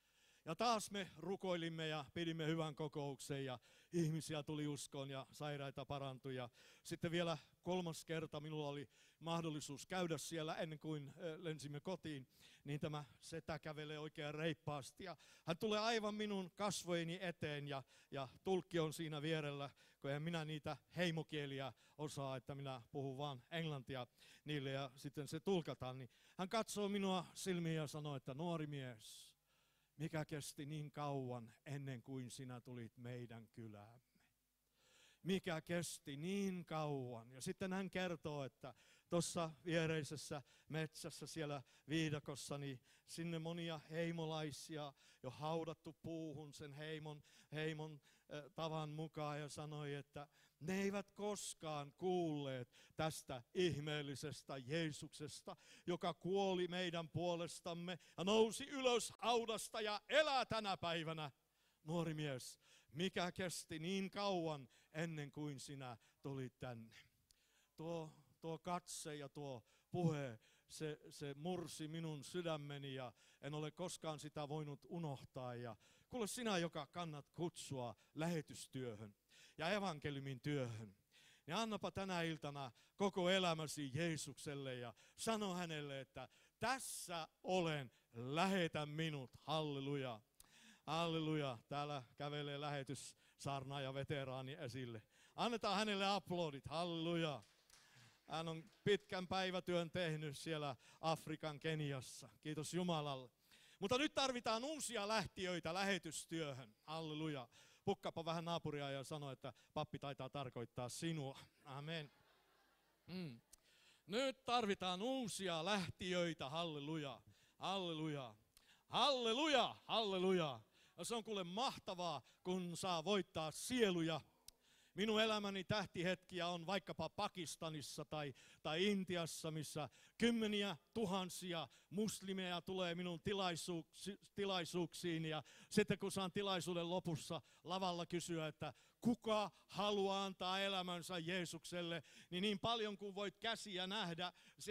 Ja taas me rukoilimme ja pidimme hyvän kokouksen ja ihmisiä tuli uskoon ja sairaita parantui. Ja sitten vielä 3. kerta minulla oli mahdollisuus käydä siellä ennen kuin lensimme kotiin, niin tämä setä kävelee oikein reippaasti. Ja hän tulee aivan minun kasvojeni eteen ja tulkki on siinä vierellä, kun en minä niitä heimokieliä osaa, että minä puhun vaan englantia niille ja sitten se tulkataan. Niin hän katsoo minua silmiin ja sanoo, että nuori mies, mikä kesti niin kauan ennen kuin sinä tulit meidän kyläämme? Mikä kesti niin kauan? Ja sitten hän kertoo, että tuossa viereisessä metsässä siellä viidakossa, niin sinne monia heimolaisia jo haudattu puuhun sen heimon tavan mukaan ja sanoi, että ne eivät koskaan kuulleet tästä ihmeellisestä Jeesuksesta, joka kuoli meidän puolestamme ja nousi ylös haudasta ja elää tänä päivänä. Nuori mies, mikä kesti niin kauan ennen kuin sinä tulit tänne? Tuo katse ja tuo puhe, se mursi minun sydämeni ja en ole koskaan sitä voinut unohtaa. Ja kuule sinä, joka kannat kutsua lähetystyöhön ja evankeliumin työhön, niin annapa tänä iltana koko elämäsi Jeesukselle ja sano hänelle, että tässä olen, lähetä minut, halleluja. Halleluja, täällä kävelee lähetyssaarnaaja veteraani esille. Annetaan hänelle aplodit, halleluja. Hän on pitkän päivätyön tehnyt siellä Afrikan Keniassa, kiitos Jumalalle. Mutta nyt tarvitaan uusia lähtiöitä lähetystyöhön, halleluja. Pukkapa vähän naapuria ja sano, että pappi taitaa tarkoittaa sinua, amen. Nyt tarvitaan uusia lähtiöitä, halleluja, halleluja, halleluja, halleluja. Ja se on kuule mahtavaa, kun saa voittaa sieluja. Minun elämäni tähtihetkiä on vaikkapa Pakistanissa tai Intiassa, missä kymmeniä tuhansia muslimeja tulee minun tilaisuuksiin. Ja sitten kun saan tilaisuuden lopussa lavalla kysyä, että kuka haluaa antaa elämänsä Jeesukselle, niin paljon kuin voit käsiä nähdä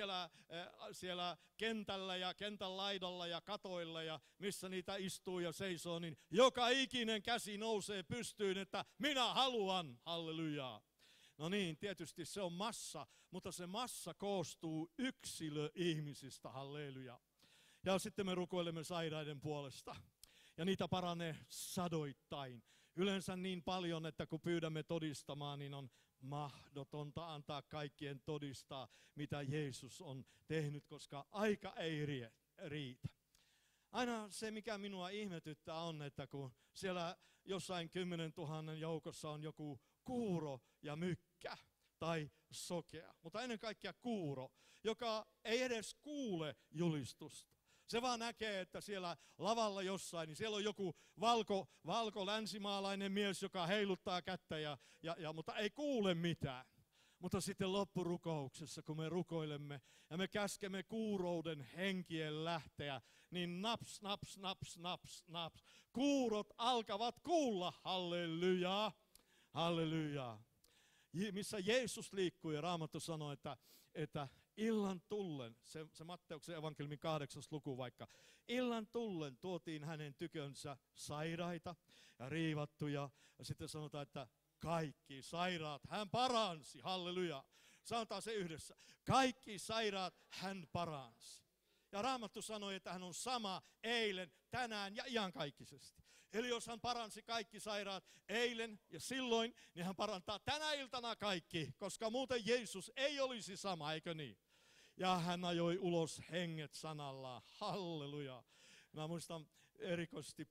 siellä kentällä ja kentän laidalla ja katoilla ja missä niitä istuu ja seisoo, niin joka ikinen käsi nousee pystyyn, että minä haluan, hallelujaa. No niin, tietysti se on massa, mutta se massa koostuu yksilöihmisistä, halleluja. Ja sitten me rukoilemme sairaiden puolesta ja niitä paranee sadoittain. Yleensä niin paljon, että kun pyydämme todistamaan, niin on mahdotonta antaa kaikkien todistaa, mitä Jeesus on tehnyt, koska aika ei riitä. Aina se, mikä minua ihmetyttää on, että kun siellä jossain 10 000 joukossa on joku kuuro ja mykkä tai sokea, mutta ennen kaikkea kuuro, joka ei edes kuule julistusta. Se vaan näkee, että siellä lavalla jossain, niin siellä on joku valko länsimaalainen mies, joka heiluttaa kättä, mutta ei kuule mitään. Mutta sitten loppurukouksessa, kun me rukoilemme ja me käskemme kuurouden henkien lähteä, niin naps, naps, naps, naps, naps. Kuurot alkavat kuulla, halleluja, halleluja. Missä Jeesus liikkui ja Raamattu sanoi, että illan tullen, se Matteuksen evankeliumin 8. luku vaikka, illan tullen tuotiin hänen tykönsä sairaita ja riivattuja. Ja sitten sanotaan, että kaikki sairaat hän paransi, halleluja. Sanotaan se yhdessä, kaikki sairaat hän paransi. Ja Raamattu sanoi, että hän on sama eilen, tänään ja iankaikkisesti. Eli jos hän paransi kaikki sairaat eilen ja silloin, niin hän parantaa tänä iltana kaikki, koska muuten Jeesus ei olisi sama, eikö niin? Ja hän ajoi ulos henget sanallaan, halleluja. Mä muistan erikoisesti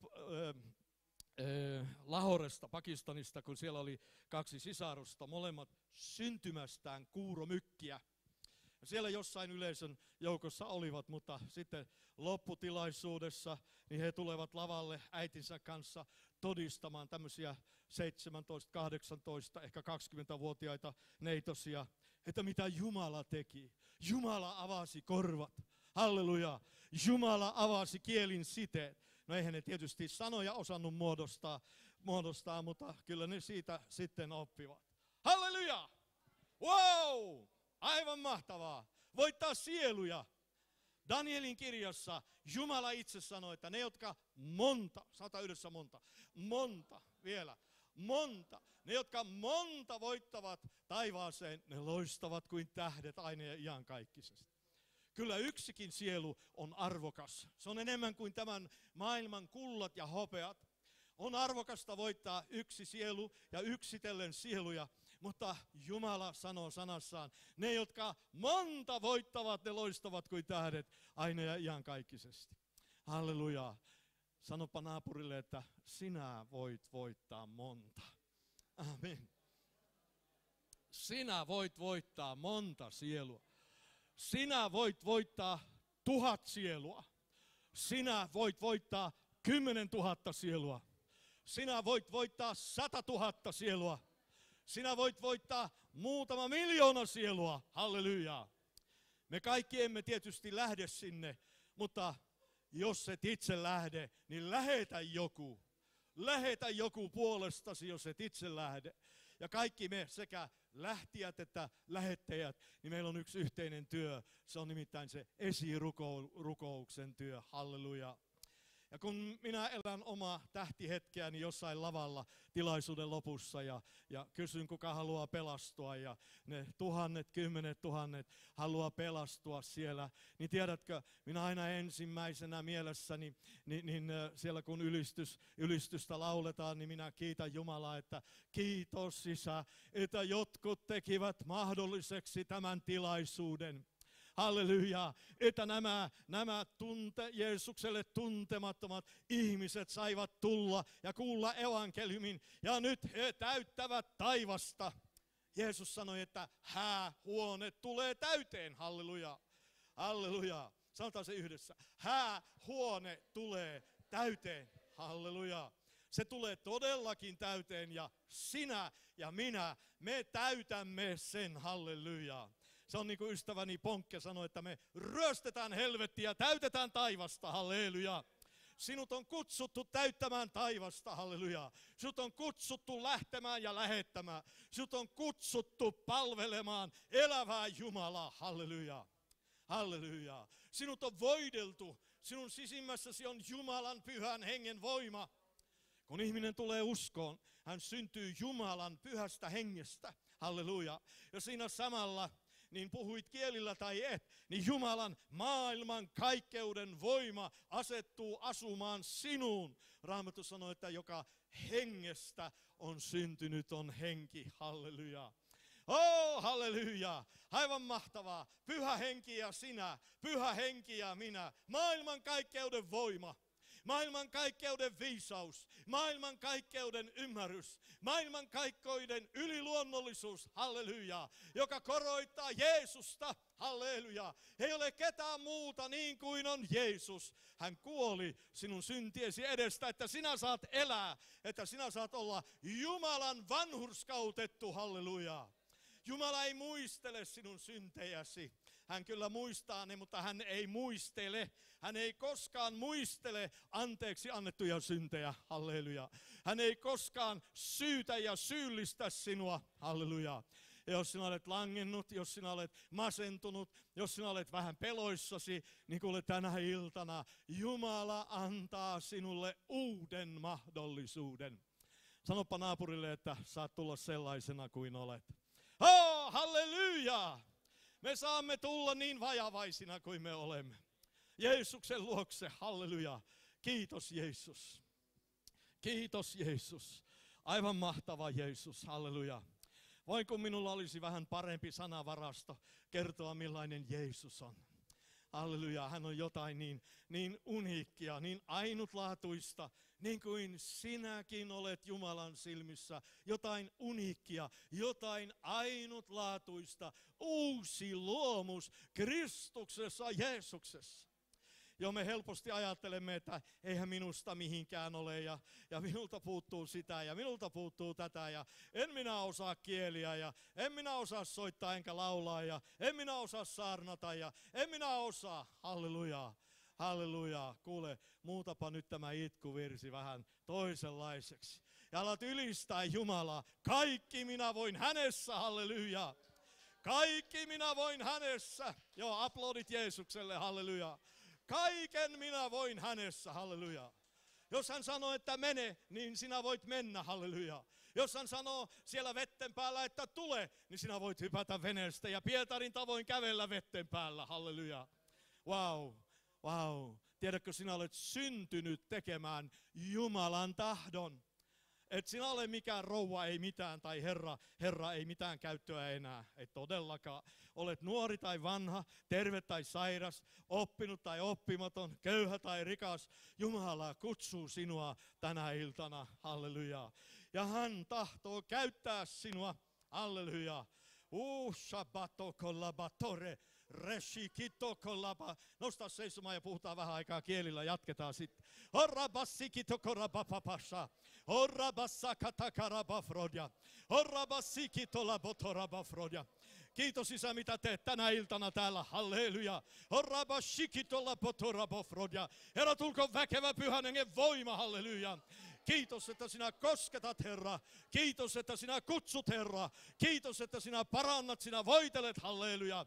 Lahoresta, Pakistanista, kun siellä oli 2 sisarusta, molemmat syntymästään kuuromykkiä. Siellä jossain yleisön joukossa olivat, mutta sitten lopputilaisuudessa niin he tulevat lavalle äitinsä kanssa todistamaan tämmöisiä 17, 18, ehkä 20-vuotiaita neitosia, että mitä Jumala teki. Jumala avasi korvat, halleluja. Jumala avasi kielin siteet. No eihän ne tietysti sanoja osannut muodostaa, mutta kyllä ne siitä sitten oppivat. Halleluja! Wow! Aivan mahtavaa. Voittaa sieluja. Danielin kirjassa Jumala itse sanoi, että ne, jotka sanotaan yhdessä monta, ne, jotka monta voittavat taivaaseen, ne loistavat kuin tähdet aina ja iankaikkisesti. Kyllä yksikin sielu on arvokas. Se on enemmän kuin tämän maailman kullat ja hopeat. On arvokasta voittaa yksi sielu ja yksitellen sieluja, mutta Jumala sanoo sanassaan, ne jotka monta voittavat, ne loistavat kuin tähdet aina ja iankaikkisesti. Halleluja. Sanopa naapurille, että sinä voit voittaa monta. Amen. Sinä voit voittaa monta sielua. Sinä voit voittaa 1000 sielua. Sinä voit voittaa 10 000 sielua. Sinä voit voittaa 100 000 sielua. Sinä voit voittaa muutama miljoona sielua. Halleluja. Me kaikki emme tietysti lähde sinne, mutta jos et itse lähde, niin lähetä joku. Lähetä joku puolestasi, jos et itse lähde. Ja kaikki me, sekä lähtijät että lähettäjät, niin meillä on yksi yhteinen työ. Se on nimittäin se esirukouksen työ. Halleluja. Ja kun minä elän omaa tähtihetkeäni jossain lavalla tilaisuuden lopussa ja kysyn, kuka haluaa pelastua, ja ne 1000, 10 000 haluaa pelastua siellä, niin tiedätkö, minä aina ensimmäisenä mielessäni, niin siellä kun ylistystä lauletaan, niin minä kiitän Jumalaa, että kiitos Isä, että jotkut tekivät mahdolliseksi tämän tilaisuuden. Halleluja, että nämä Jeesukselle tuntemattomat ihmiset saivat tulla ja kuulla evankeliumin, ja nyt he täyttävät taivasta. Jeesus sanoi, että häähuone tulee täyteen. Halleluja, halleluja. Sanotaan se yhdessä. Häähuone tulee täyteen. Halleluja. Se tulee todellakin täyteen, ja sinä ja minä, me täytämme sen. Halleluja. Se on niin kuin ystäväni Ponkke sanoi, että me ryöstetään helvettiä ja täytetään taivasta, halleluja. Sinut on kutsuttu täyttämään taivasta, halleluja. Sinut on kutsuttu lähtemään ja lähettämään. Sinut on kutsuttu palvelemaan elävää Jumalaa, halleluja. Halleluja. Sinut on voideltu, sinun sisimmässäsi on Jumalan pyhän hengen voima. Kun ihminen tulee uskoon, hän syntyy Jumalan pyhästä hengestä, halleluja. Ja siinä samalla, niin puhuit kielillä tai et, niin Jumalan maailman kaikkeuden voima asettuu asumaan sinuun. Raamattu sanoo, että joka hengestä on syntynyt on henki. Halleluja. Oh, halleluja. Aivan mahtavaa. Pyhä henki ja sinä, pyhä henki ja minä. Maailman kaikkeuden voima. Maailmankaikkeuden viisaus, maailmankaikkeuden ymmärrys, maailmankaikkeuden yliluonnollisuus, halleluja, joka koroittaa Jeesusta, halleluja. Ei ole ketään muuta niin kuin on Jeesus. Hän kuoli sinun syntiesi edestä, että sinä saat elää, että sinä saat olla Jumalan vanhurskautettu, halleluja. Jumala ei muistele sinun syntejäsi. Hän kyllä muistaa ne, mutta hän ei muistele. Hän ei koskaan muistele anteeksi annettuja syntejä, halleluja. Hän ei koskaan syytä ja syyllistä sinua, halleluja. Ja jos sinä olet langennut, jos sinä olet masentunut, jos sinä olet vähän peloissasi, niin kuule tänä iltana Jumala antaa sinulle uuden mahdollisuuden. Sanopa naapurille, että saat tulla sellaisena kuin olet. Oh, halleluja! Me saamme tulla niin vajavaisina kuin me olemme. Jeesuksen luokse, halleluja. Kiitos Jeesus. Kiitos Jeesus. Aivan mahtava Jeesus, halleluja. Voin kun minulla olisi vähän parempi sanavarasto kertoa millainen Jeesus on. Halleluja, hän on jotain niin uniikkia, niin ainutlaatuista, niin kuin sinäkin olet Jumalan silmissä. Jotain uniikkia, jotain ainutlaatuista, uusi luomus Kristuksessa Jeesuksessa. Jo me helposti ajattelemme, että eihän minusta mihinkään ole ja minulta puuttuu sitä ja minulta puuttuu tätä ja en minä osaa kieliä ja en minä osaa soittaa enkä laulaa ja en minä osaa saarnata ja en minä osaa. Halleluja, halleluja. Kuule, muutapa nyt tämä itkuvirsi vähän toisenlaiseksi. Ja alat ylistää Jumalaa. Kaikki minä voin hänessä, halleluja. Kaikki minä voin hänessä. Joo, aplodit Jeesukselle, halleluja. Kaiken minä voin hänessä, halleluja. Jos hän sanoo, että mene, niin sinä voit mennä, halleluja. Jos hän sanoo siellä vetten päällä, että tule, niin sinä voit hypätä veneestä ja Pietarin tavoin kävellä vetten päällä, halleluja. Wow, wow. Tiedätkö, sinä olet syntynyt tekemään Jumalan tahdon. Et sinä ole mikään rouva, ei mitään, tai herra ei mitään käyttöä enää. Ei todellakaan. Olet nuori tai vanha, terve tai sairas, oppinut tai oppimaton, köyhä tai rikas. Jumala kutsuu sinua tänä iltana, halleluja. Ja hän tahtoo käyttää sinua, halleluja. Shabbatokolabatore. Reshikitokolaba. Nosta seisomaan ja puhutaan vähän aikaa kielillä. Jatketaan sitten. Horabassikitokorabapapasha. Horabassakatakarabafrodja. Horabassikitolabotorabafrodja. Kiitos Isä, mitä teet tänä iltana täällä. Halleluja. Horabassikitolabotorabafrodja. Herra, tulkoon väkevä Pyhän Hengen voima. Halleluja. Kiitos, että sinä kosketat, Herra. Kiitos, että sinä kutsut, Herra. Kiitos, että sinä parannat, sinä voitelet, halleluja.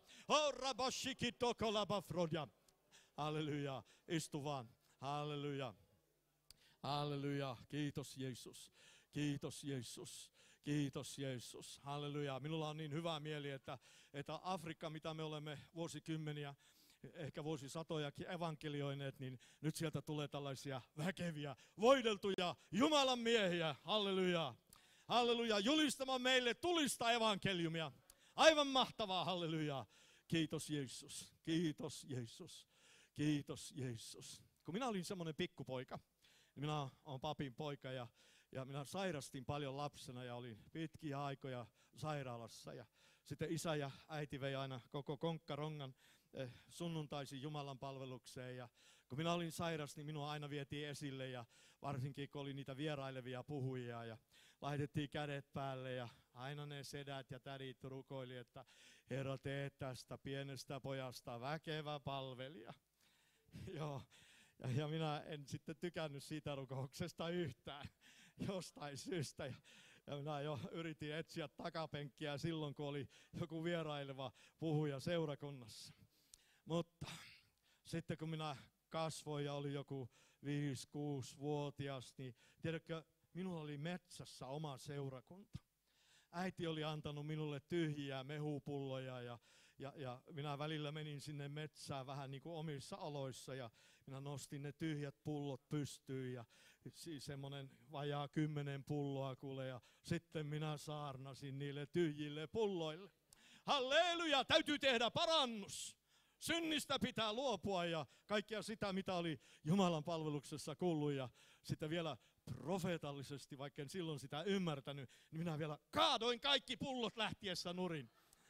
Halleluja. Istu vaan. Halleluja. Halleluja. Kiitos Jeesus. Kiitos Jeesus. Kiitos Jeesus. Halleluja. Minulla on niin hyvä mieli, että Afrikka, mitä me olemme vuosikymmeniä, ehkä vuosisatojakin evankelioineet, niin nyt sieltä tulee tällaisia väkeviä, voideltuja Jumalan miehiä. Halleluja. Halleluja. Julistamaan meille tulista evankeliumia. Aivan mahtavaa. Halleluja. Kiitos Jeesus. Kiitos Jeesus. Kiitos Jeesus. Kun minä olin semmoinen pikkupoika, niin minä olen papin poika ja minä sairastin paljon lapsena ja olin pitkiä aikoja sairaalassa. Ja sitten isä ja äiti vei aina koko konkkarongan sunnuntaisin Jumalan palvelukseen. Ja kun minä olin sairas, niin minua aina vietiin esille ja varsinkin kun oli niitä vierailevia puhujia ja laitettiin kädet päälle ja aina ne sedät ja tädit rukoili, että Herra, tee tästä pienestä pojasta väkevä palvelija. Joo. Ja minä en sitten tykännyt siitä rukouksesta yhtään jostain syystä. Ja minä jo yritin etsiä takapenkkiä silloin, kun oli joku vieraileva puhuja seurakunnassa. Mutta sitten kun minä kasvoin ja oli joku 5-6-vuotias, niin tiedätkö, minulla oli metsässä oma seurakunta. Äiti oli antanut minulle tyhjiä mehupulloja ja minä välillä menin sinne metsään vähän niin kuin omissa oloissa ja minä nostin ne tyhjät pullot pystyyn ja siis semmoinen vajaa 10 pulloa kuule ja sitten minä saarnasin niille tyhjille pulloille. Halleluja, täytyy tehdä parannus. Synnistä pitää luopua ja kaikkea sitä, mitä oli Jumalan palveluksessa kuullut ja sitten vielä profeetallisesti, vaikka en silloin sitä ymmärtänyt, niin minä vielä kaadoin kaikki pullot lähtiessä nurin.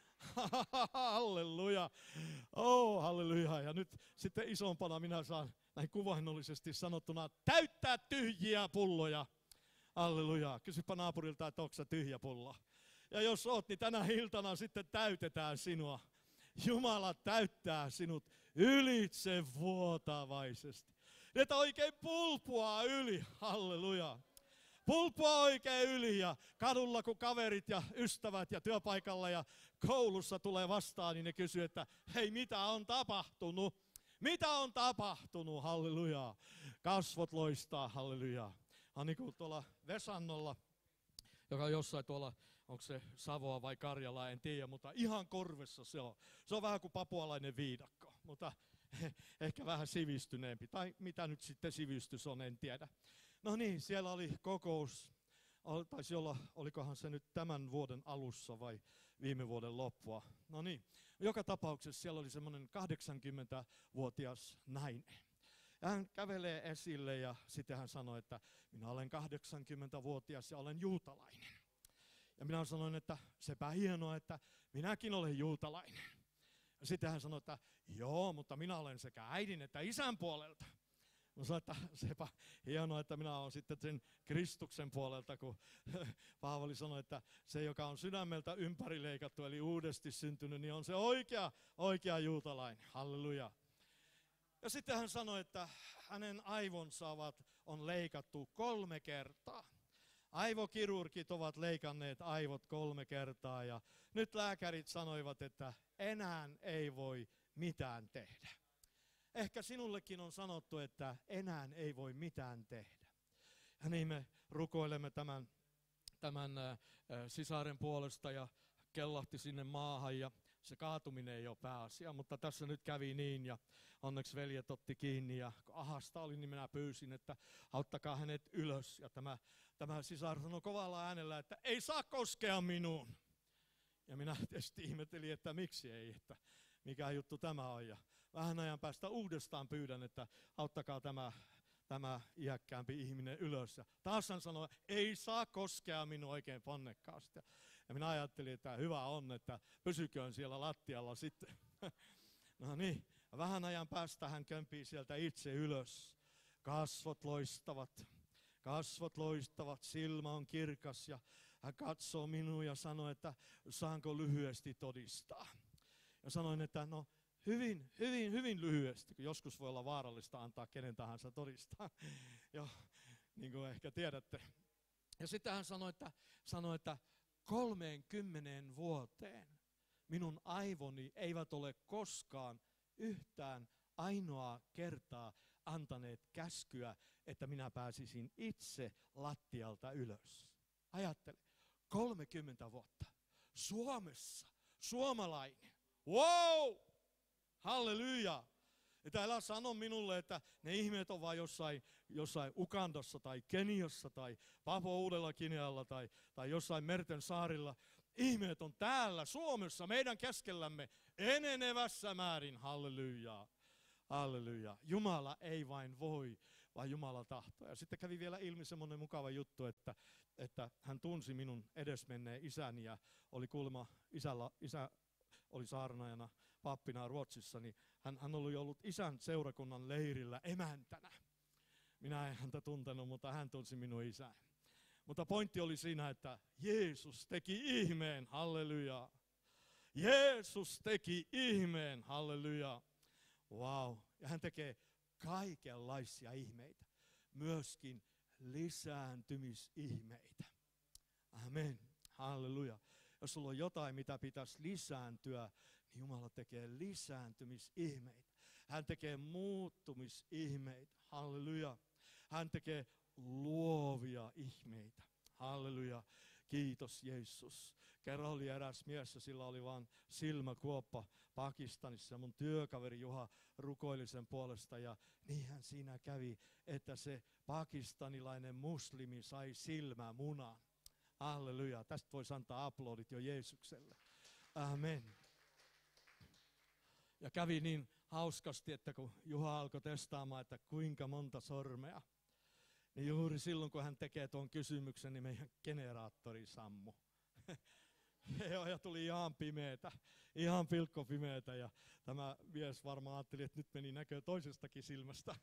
Halleluja. Oh, halleluja. Ja nyt sitten isompana minä saan näin kuvainnollisesti sanottuna täyttää tyhjiä pulloja. Halleluja. Kysypä naapurilta, että onko se tyhjä pullo. Ja jos oot, niin tänä iltana sitten täytetään sinua. Jumala täyttää sinut ylitse vuotavaisesti. Että oikein pulpua yli. Halleluja. Pulpua oikein yli ja kadulla kun kaverit ja ystävät ja työpaikalla ja koulussa tulee vastaan, niin ne kysyy, että hei, mitä on tapahtunut? Mitä on tapahtunut? Halleluja. Kasvot loistaa, halleluja. Niin kuin tuolla Vesannolla, joka on jossain tuolla, onko se Savoa vai Karjala, en tiedä, mutta ihan korvessa se on. Se on vähän kuin papualainen viidakko, mutta ehkä vähän sivistyneempi. Tai mitä nyt sitten sivistys on, en tiedä. No niin, siellä oli kokous, taisi olla, olikohan se nyt tämän vuoden alussa vai viime vuoden loppua. No niin, joka tapauksessa siellä oli semmoinen 80-vuotias nainen. Ja hän kävelee esille ja sitten hän sanoi, että minä olen 80-vuotias ja olen juutalainen. Ja minä sanoin, että sepä hienoa, että minäkin olen juutalainen. Ja sitten hän sanoi, että joo, mutta minä olen sekä äidin että isän puolelta. Mä sanoin, että sepä hienoa, että minä olen sitten sen Kristuksen puolelta, kun Paavali sanoi, että se, joka on sydämeltä ympärileikattu, eli uudesti syntynyt, niin on se oikea juutalainen. Halleluja. Ja sitten hän sanoi, että hänen aivonsa on leikattu 3 kertaa. Aivokirurgit ovat leikanneet aivot 3 kertaa ja nyt lääkärit sanoivat, että enää ei voi mitään tehdä. Ehkä sinullekin on sanottu, että enää ei voi mitään tehdä. Ja niin me rukoilemme tämän sisaren puolesta ja kellahti sinne maahan ja se kaatuminen ei ole pääasia, mutta tässä nyt kävi niin ja onneksi veljet otti kiinni ja kun ahasta oli, niin minä pyysin, että auttakaa hänet ylös. Ja tämä sisar sanoi kovalla äänellä, että ei saa koskea minuun. Ja minä tietysti ihmettelin, että miksi ei, että mikä juttu tämä on. Ja vähän ajan päästä uudestaan pyydän, että auttakaa tämä iäkkäämpi ihminen ylös. Ja taas hän sanoi, ei saa koskea minua oikein ponnekkaasti. Ja minä ajattelin, että hyvä on, että pysyköön siellä lattialla sitten. No niin, vähän ajan päästä hän kömpii sieltä itse ylös. Kasvot loistavat, silmä on kirkas ja hän katsoo minua ja sanoo, että saanko lyhyesti todistaa. Ja sanoin, että no hyvin lyhyesti, kun joskus voi olla vaarallista antaa kenen tahansa todistaa. Jo, niin kuin ehkä tiedätte. Ja sitten hän sanoi, että 30 vuoteen minun aivoni eivät ole koskaan yhtään ainoaa kertaa antaneet käskyä, että minä pääsisin itse lattialta ylös. Ajattele, 30 vuotta Suomessa, suomalainen. Wow! Halleluja! Että älä sano minulle, että ne ihmeet on vain jossain Ugandassa tai Keniassa tai Papua-Uudella Ginealla tai jossain merten saarilla. Ihmeet on täällä Suomessa, meidän keskellämme, enenevässä määrin. Halleluja! Halleluja! Jumala ei vain voi, vaan Jumala tahtoo. Ja sitten kävi vielä ilmi semmoinen mukava juttu, että hän tunsi minun edesmenneen isäni ja oli kuulemma, isä oli saarnaajana pappina Ruotsissa, niin hän oli ollut isän seurakunnan leirillä emäntänä. Minä en häntä tuntenut, mutta hän tunsi minun isän. Mutta pointti oli siinä, että Jeesus teki ihmeen, halleluja. Jeesus teki ihmeen, halleluja. Wow. Ja hän tekee kaikenlaisia ihmeitä, myöskin lisääntymisihmeitä. Amen, halleluja. Jos sulla on jotain, mitä pitäisi lisääntyä, niin Jumala tekee lisääntymisihmeitä. Hän tekee muuttumisihmeitä. Halleluja. Hän tekee luovia ihmeitä. Halleluja. Kiitos Jeesus. Kerran oli eräs mies ja sillä oli vaan silmäkuoppa Pakistanissa. Mun työkaveri Juha rukoili sen puolesta ja niinhän siinä kävi, että se pakistanilainen muslimi sai silmämunan. Halleluja. Tästä voisi antaa aplodit jo Jeesukselle. Amen. Ja kävi niin hauskasti, että kun Juha alkoi testaamaan, että kuinka monta sormea, niin juuri silloin kun hän tekee tuon kysymyksen, niin meidän generaattori sammui. Ja tuli ihan pilkkopimeetä ja tämä mies varmaan ajatteli, että nyt meni näkö toisestakin silmästä.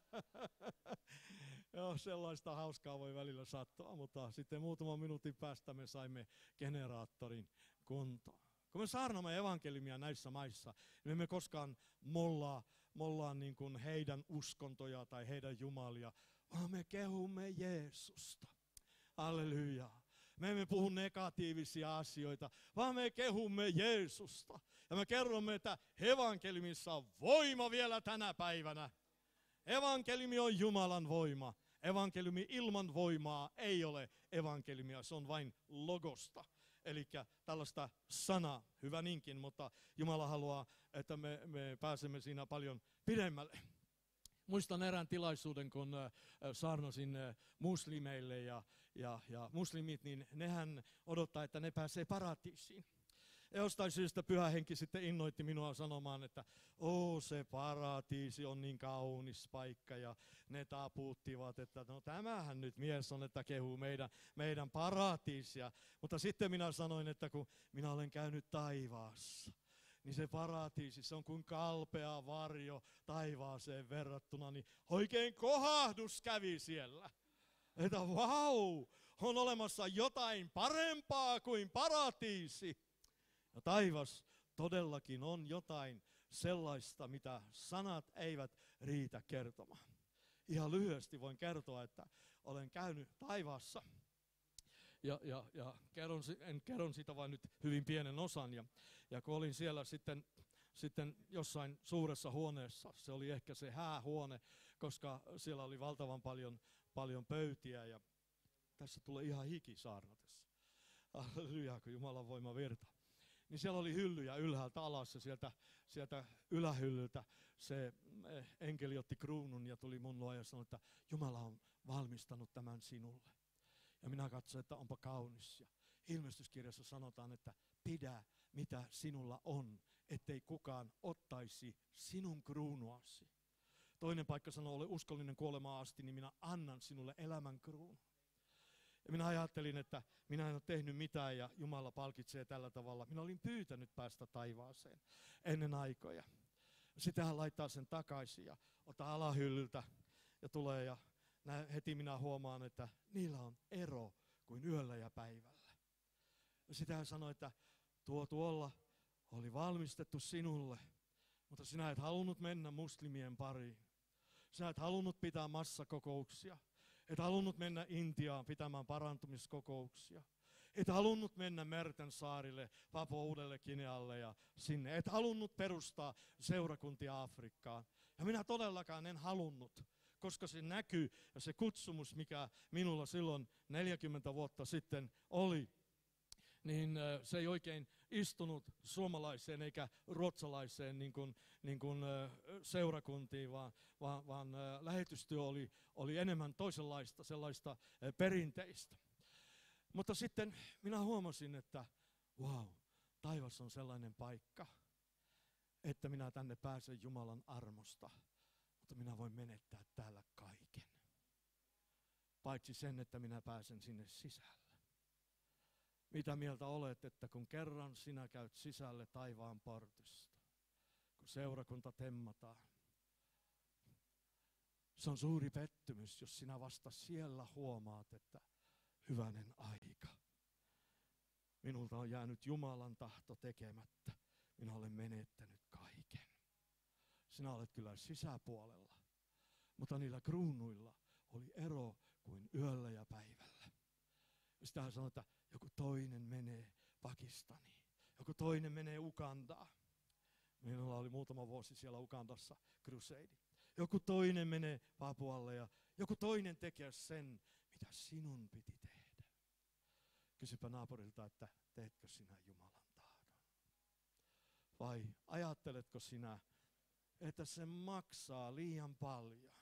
Joo, sellaista hauskaa voi välillä sattua, mutta sitten muutaman minuutin päästä me saimme generaattorin kuntoon. Kun me saarnaamme evankeliumia näissä maissa, niin me emme koskaan mollaa niin kuin heidän uskontoja tai heidän jumalia, vaan me kehumme Jeesusta. Halleluja. Me emme puhu negatiivisia asioita, vaan me kehumme Jeesusta. Ja me kerromme, että evankeliumissa on voima vielä tänä päivänä. Evankeliumi on Jumalan voima. Evankeliumi ilman voimaa ei ole evankeliumia, se on vain logosta. Eli tällaista sanaa, hyvä niinkin, mutta Jumala haluaa, että me pääsemme siinä paljon pidemmälle. Muistan erään tilaisuuden, kun saarnasin muslimeille ja muslimit, niin nehän odottaa, että ne pääsee paratiisiin. Ja jostain syystä Pyhä Henki sitten innoitti minua sanomaan, että se paratiisi on niin kaunis paikka. Ja ne tapuuttivat, että no tämähän nyt mies on, että kehuu meidän paratiisia. Mutta sitten minä sanoin, että kun minä olen käynyt taivaassa, niin se paratiisi, se on kuin kalpea varjo taivaaseen verrattuna, niin oikein kohahdus kävi siellä. Että vau, on olemassa jotain parempaa kuin paratiisi. Ja taivas todellakin on jotain sellaista, mitä sanat eivät riitä kertomaan. Ihan lyhyesti voin kertoa, että olen käynyt taivaassa ja kerron siitä vain nyt hyvin pienen osan. Ja kun olin siellä sitten jossain suuressa huoneessa, se oli ehkä se häähuone, koska siellä oli valtavan paljon pöytiä ja tässä tulee ihan hiki saarnatessa. Halleluja, kun Jumalan voima virtaa. Niin siellä oli hyllyjä ylhäältä alas ja sieltä ylähyllyltä se enkeli otti kruunun ja tuli mun luo ja sanoi, että Jumala on valmistanut tämän sinulle. Ja minä katsoin, että onpa kaunis. Ja ilmestyskirjassa sanotaan, että pidä mitä sinulla on, ettei kukaan ottaisi sinun kruunuasi. Toinen paikka sanoo, ole uskollinen kuolemaan asti, niin minä annan sinulle elämän kruunun. Ja minä ajattelin, että minä en ole tehnyt mitään ja Jumala palkitsee tällä tavalla. Minä olin pyytänyt päästä taivaaseen ennen aikoja. Sitten hän laittaa sen takaisin ja ottaa alahyllyltä ja tulee ja heti minä huomaan, että niillä on ero kuin yöllä ja päivällä. Ja sitten hän sanoi, että tuolla oli valmistettu sinulle, mutta sinä et halunnut mennä muslimien pariin. Sinä et halunnut pitää massakokouksia. Et halunnut mennä Intiaan pitämään parantumiskokouksia. Et halunnut mennä Merten saarille, Papua Uudelle Ginealle ja sinne. Et halunnut perustaa seurakuntia Afrikkaan. Ja minä todellakaan en halunnut, koska se näky ja se kutsumus, mikä minulla silloin 40 vuotta sitten oli, niin se ei oikein istunut suomalaiseen eikä ruotsalaiseen niin kuin seurakuntiin, vaan lähetystyö oli enemmän toisenlaista, sellaista perinteistä. Mutta sitten minä huomasin, että taivas on sellainen paikka, että minä tänne pääsen Jumalan armosta, mutta minä voin menettää täällä kaiken. Paitsi sen, että minä pääsen sinne sisälle. Mitä mieltä olet, että kun kerran sinä käyt sisälle taivaan portista, kun seurakunta temmataan, se on suuri pettymys, jos sinä vasta siellä huomaat, että hyvänen aika. Minulta on jäänyt Jumalan tahto tekemättä. Minä olen menettänyt kaiken. Sinä olet kyllä sisäpuolella, mutta niillä kruunuilla oli ero kuin yöllä ja päivällä. Ja sitä hän sanoi, että joku toinen menee Pakistaniin, joku toinen menee Ugandaan. Minulla oli muutama vuosi siellä Ugandassa crusade. Joku toinen menee Papualle ja joku toinen tekee sen, mitä sinun piti tehdä. Kysypä naapurilta, että teetkö sinä Jumalan tahdon? Vai ajatteletko sinä, että se maksaa liian paljon?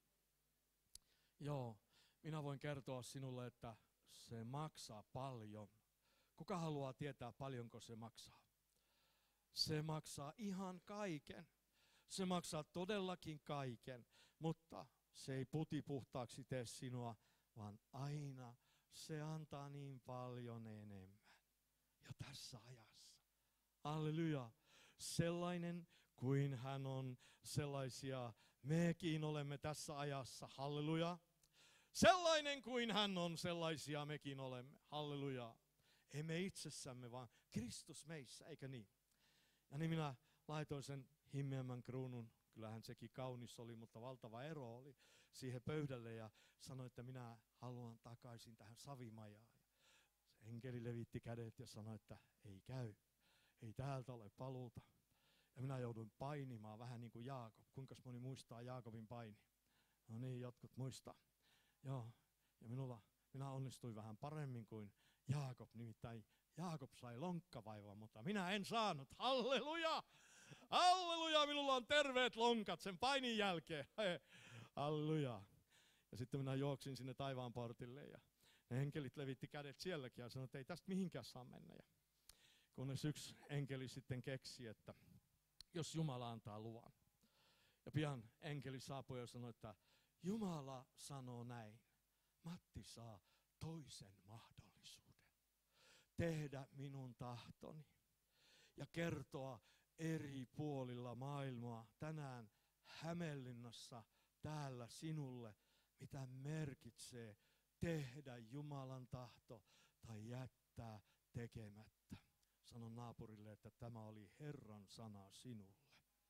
Joo, minä voin kertoa sinulle, että se maksaa paljon. Kuka haluaa tietää, paljonko se maksaa? Se maksaa ihan kaiken. Se maksaa todellakin kaiken, mutta se ei putipuhtaaksi tee sinua, vaan aina se antaa niin paljon enemmän. Jo tässä ajassa. Halleluja. Sellainen kuin hän on, sellaisia mekin olemme tässä ajassa. Halleluja. Sellainen kuin hän on, sellaisia mekin olemme. Halleluja. Emme itsessämme, vaan Kristus meissä, eikö niin? Ja niin minä laitoin sen himmeämmän kruunun. Kyllähän sekin kaunis oli, mutta valtava ero oli siihen pöydälle. Ja sanoin, että minä haluan takaisin tähän savimajaan. Se enkeli levitti kädet ja sanoi, että ei käy. Ei täältä ole paluuta. Ja minä jouduin painimaan vähän niin kuin Jaakob. Kuinka moni muistaa Jaakobin paini? No niin, jotkut muistaa. Joo, ja minä onnistuin vähän paremmin kuin Jaakob, nimittäin Jaakob sai lonkkavaivan, mutta minä en saanut. Halleluja! Halleluja, minulla on terveet lonkat sen painin jälkeen. Halleluja. Ja sitten minä juoksin sinne taivaan portille ja ne enkelit levitti kädet sielläkin ja sanoi, että ei tästä mihinkään saa mennä. Ja kunnes yksi enkeli sitten keksi, että jos Jumala antaa luvan. Ja pian enkeli saapui ja sanoi, että Jumala sanoo näin. Matti saa toisen mahdollisuuden tehdä minun tahtoni ja kertoa eri puolilla maailmaa tänään Hämeenlinnassa täällä sinulle, mitä merkitsee tehdä Jumalan tahto tai jättää tekemättä. Sanon naapurille, että tämä oli Herran sana sinulle.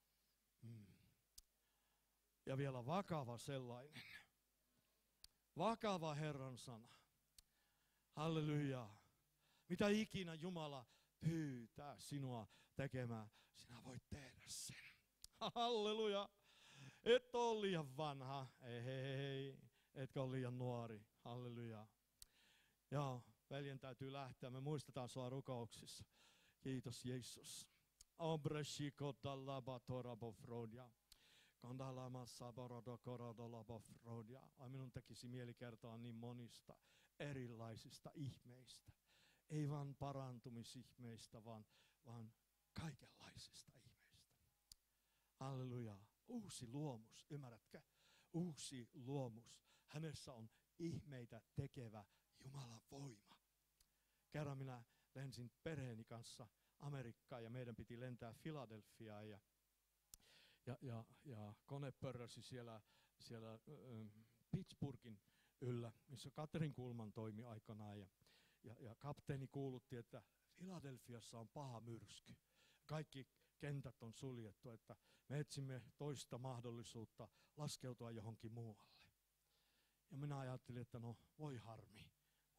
Ja vielä vakava sellainen. Vakava Herran sana. Halleluja. Mitä ikinä Jumala pyytää sinua tekemään, sinä voit tehdä sen. Halleluja. Et ole liian vanha. Ei. Etkä ole liian nuori. Halleluja. Joo, veljen täytyy lähteä. Me muistetaan sua rukouksissa. Kiitos Jeesus. Ai minun tekisi mieli kertoa niin monista erilaisista ihmeistä. Ei vain parantumisihmeistä, vaan kaikenlaisista ihmeistä. Halleluja. Uusi luomus, ymmärrätkö? Uusi luomus. Hänessä on ihmeitä tekevä Jumalan voima. Kerran minä lensin perheeni kanssa Amerikkaan ja meidän piti lentää Filadelfiaan ja kone pörräsi siellä Pittsburghin yllä, missä Katrin Kulman toimi aikanaan ja kapteeni kuulutti, että Filadelfiassa on paha myrsky. Kaikki kentät on suljettu, että me etsimme toista mahdollisuutta laskeutua johonkin muualle. Ja minä ajattelin, että no voi harmi.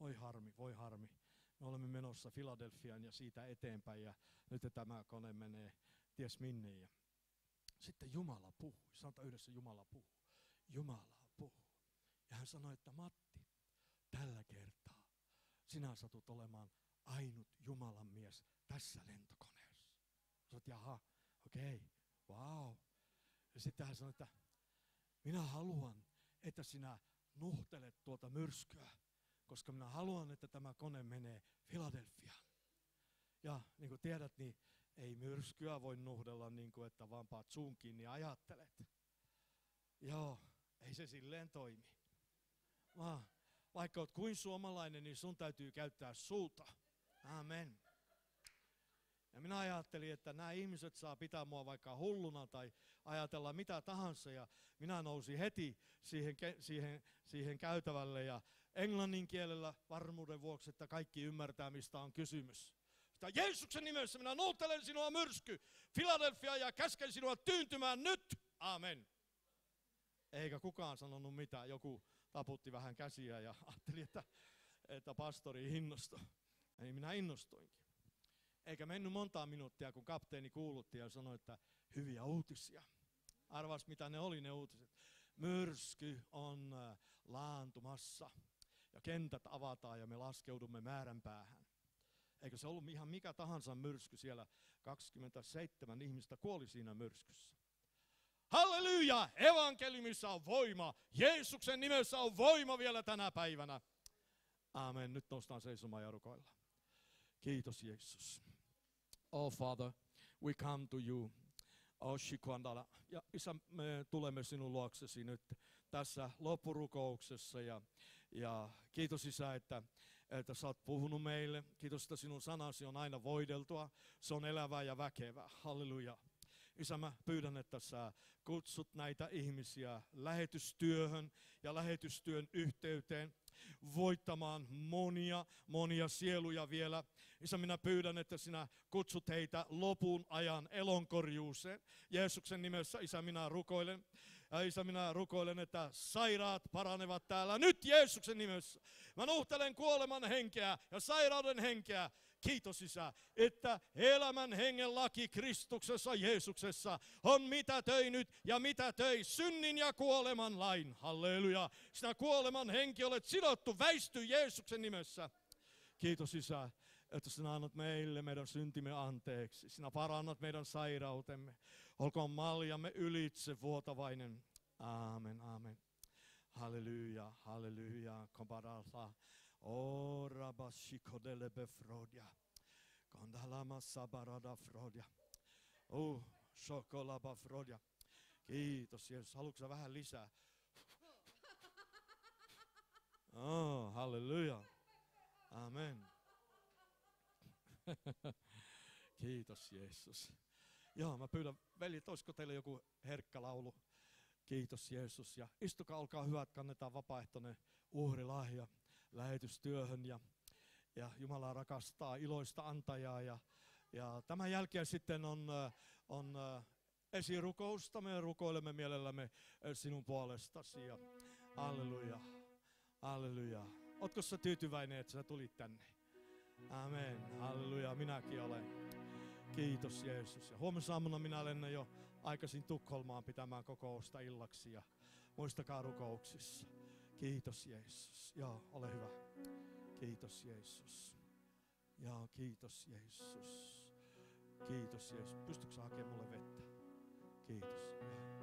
Me olemme menossa Filadelfiaan ja siitä eteenpäin ja nyt tämä kone menee ties minne. Ja sitten Jumala puhui, sanotaan yhdessä Jumala puhui. Jumala puhui. Ja hän sanoi, että Matti, tällä kertaa sinä satut olemaan ainut Jumalan mies tässä lentokoneessa. Sanoit, jaha, okei, wow. Ja sitten hän sanoi, että minä haluan, että sinä nuhtelet tuota myrskyä, koska minä haluan, että tämä kone menee Filadelfiaan. Ja niin kuin tiedät, niin ei myrskyä voi nuhdella niin kuin, että vaan paat suun kiinni ja ajattelet. Joo, ei se silleen toimi. Vaikka olet kuin suomalainen, niin sun täytyy käyttää suuta. Amen. Ja minä ajattelin, että nämä ihmiset saa pitää mua vaikka hulluna tai ajatella mitä tahansa. Ja minä nousin heti siihen käytävälle ja englannin kielellä varmuuden vuoksi, että kaikki ymmärtää, mistä on kysymys. Sitä Jeesuksen nimessä minä nuuttelen sinua myrsky, Filadelfia, ja käsken sinua tyyntymään nyt. Amen. Eikä kukaan sanonut mitään. Joku taputti vähän käsiä ja ajatteli, että pastori innostui. Niin minä innostuinkin. Eikä mennyt montaa minuuttia, kun kapteeni kuulutti ja sanoi, että hyviä uutisia. Arvas, mitä ne oli ne uutiset. Myrsky on laantumassa ja kentät avataan ja me laskeudumme määränpäähän. Eikö se ollut ihan mikä tahansa myrsky siellä? 27 ihmistä kuoli siinä myrskyssä. Halleluja! Evankeliumissa on voima. Jeesuksen nimessä on voima vielä tänä päivänä. Amen. Nyt noustaan seisomaan ja rukoillaan. Kiitos Jeesus. Oh Father, we come to you. Oh Shikwandala. Ja Isä, me tulemme sinun luoksesi nyt tässä loppurukouksessa. Ja kiitos Isä, että sä oot puhunut meille. Kiitos, että sinun sanasi on aina voideltua. Se on elävää ja väkevää. Halleluja. Isä, mä pyydän, että sä kutsut näitä ihmisiä lähetystyöhön ja lähetystyön yhteyteen voittamaan monia sieluja vielä. Isä, minä pyydän, että sinä kutsut heitä lopun ajan elonkorjuuseen. Jeesuksen nimessä, Isä, minä rukoilen. Ja Isä, minä rukoilen, että sairaat paranevat täällä nyt Jeesuksen nimessä. Mä nuhtelen kuoleman henkeä ja sairauden henkeä. Kiitos Isä, että elämän hengen laki Kristuksessa Jeesuksessa on mitätöinyt ja mitätöi synnin ja kuoleman lain. Halleluja. Sinä kuoleman henki olet sidottu, väisty Jeesuksen nimessä. Kiitos Isä, että sinä annat meille meidän syntimme anteeksi. Sinä parannat meidän sairautemme. Olkoon maljamme ylitse vuotavainen. Aamen, aamen. Halleluja, halleluja. Komparalta. O rabashiko de befrodia. Kondalama sabarada frodia. Shokolaba frodia. Kiitos Jeesus. Haluatko vähän lisää? Halleluja. Amen. Kiitos Jeesus. Joo, mä pyydän, veljet, olisiko teille joku herkkä laulu? Kiitos Jeesus. Ja istukaa, olkaa hyvät, kannetaan vapaaehtoinen uhrilahja lähetystyöhön. Ja Jumala rakastaa iloista antajaa. Ja tämän jälkeen sitten on esirukousta. Me rukoilemme mielellämme sinun puolestasi. Ja halleluja, halleluja. Ootko sä tyytyväinen, että sä tulit tänne? Amen. Halleluja. Minäkin olen. Kiitos Jeesus. Ja huomisaamuna minä lennän jo aikaisin Tukholmaan pitämään kokousta illaksi. Ja muistakaa rukouksissa. Kiitos Jeesus. Joo, ole hyvä. Kiitos Jeesus. Joo, kiitos Jeesus. Kiitos Jeesus. Pystytkö sä hakemaan mulle vettä? Kiitos. Joo.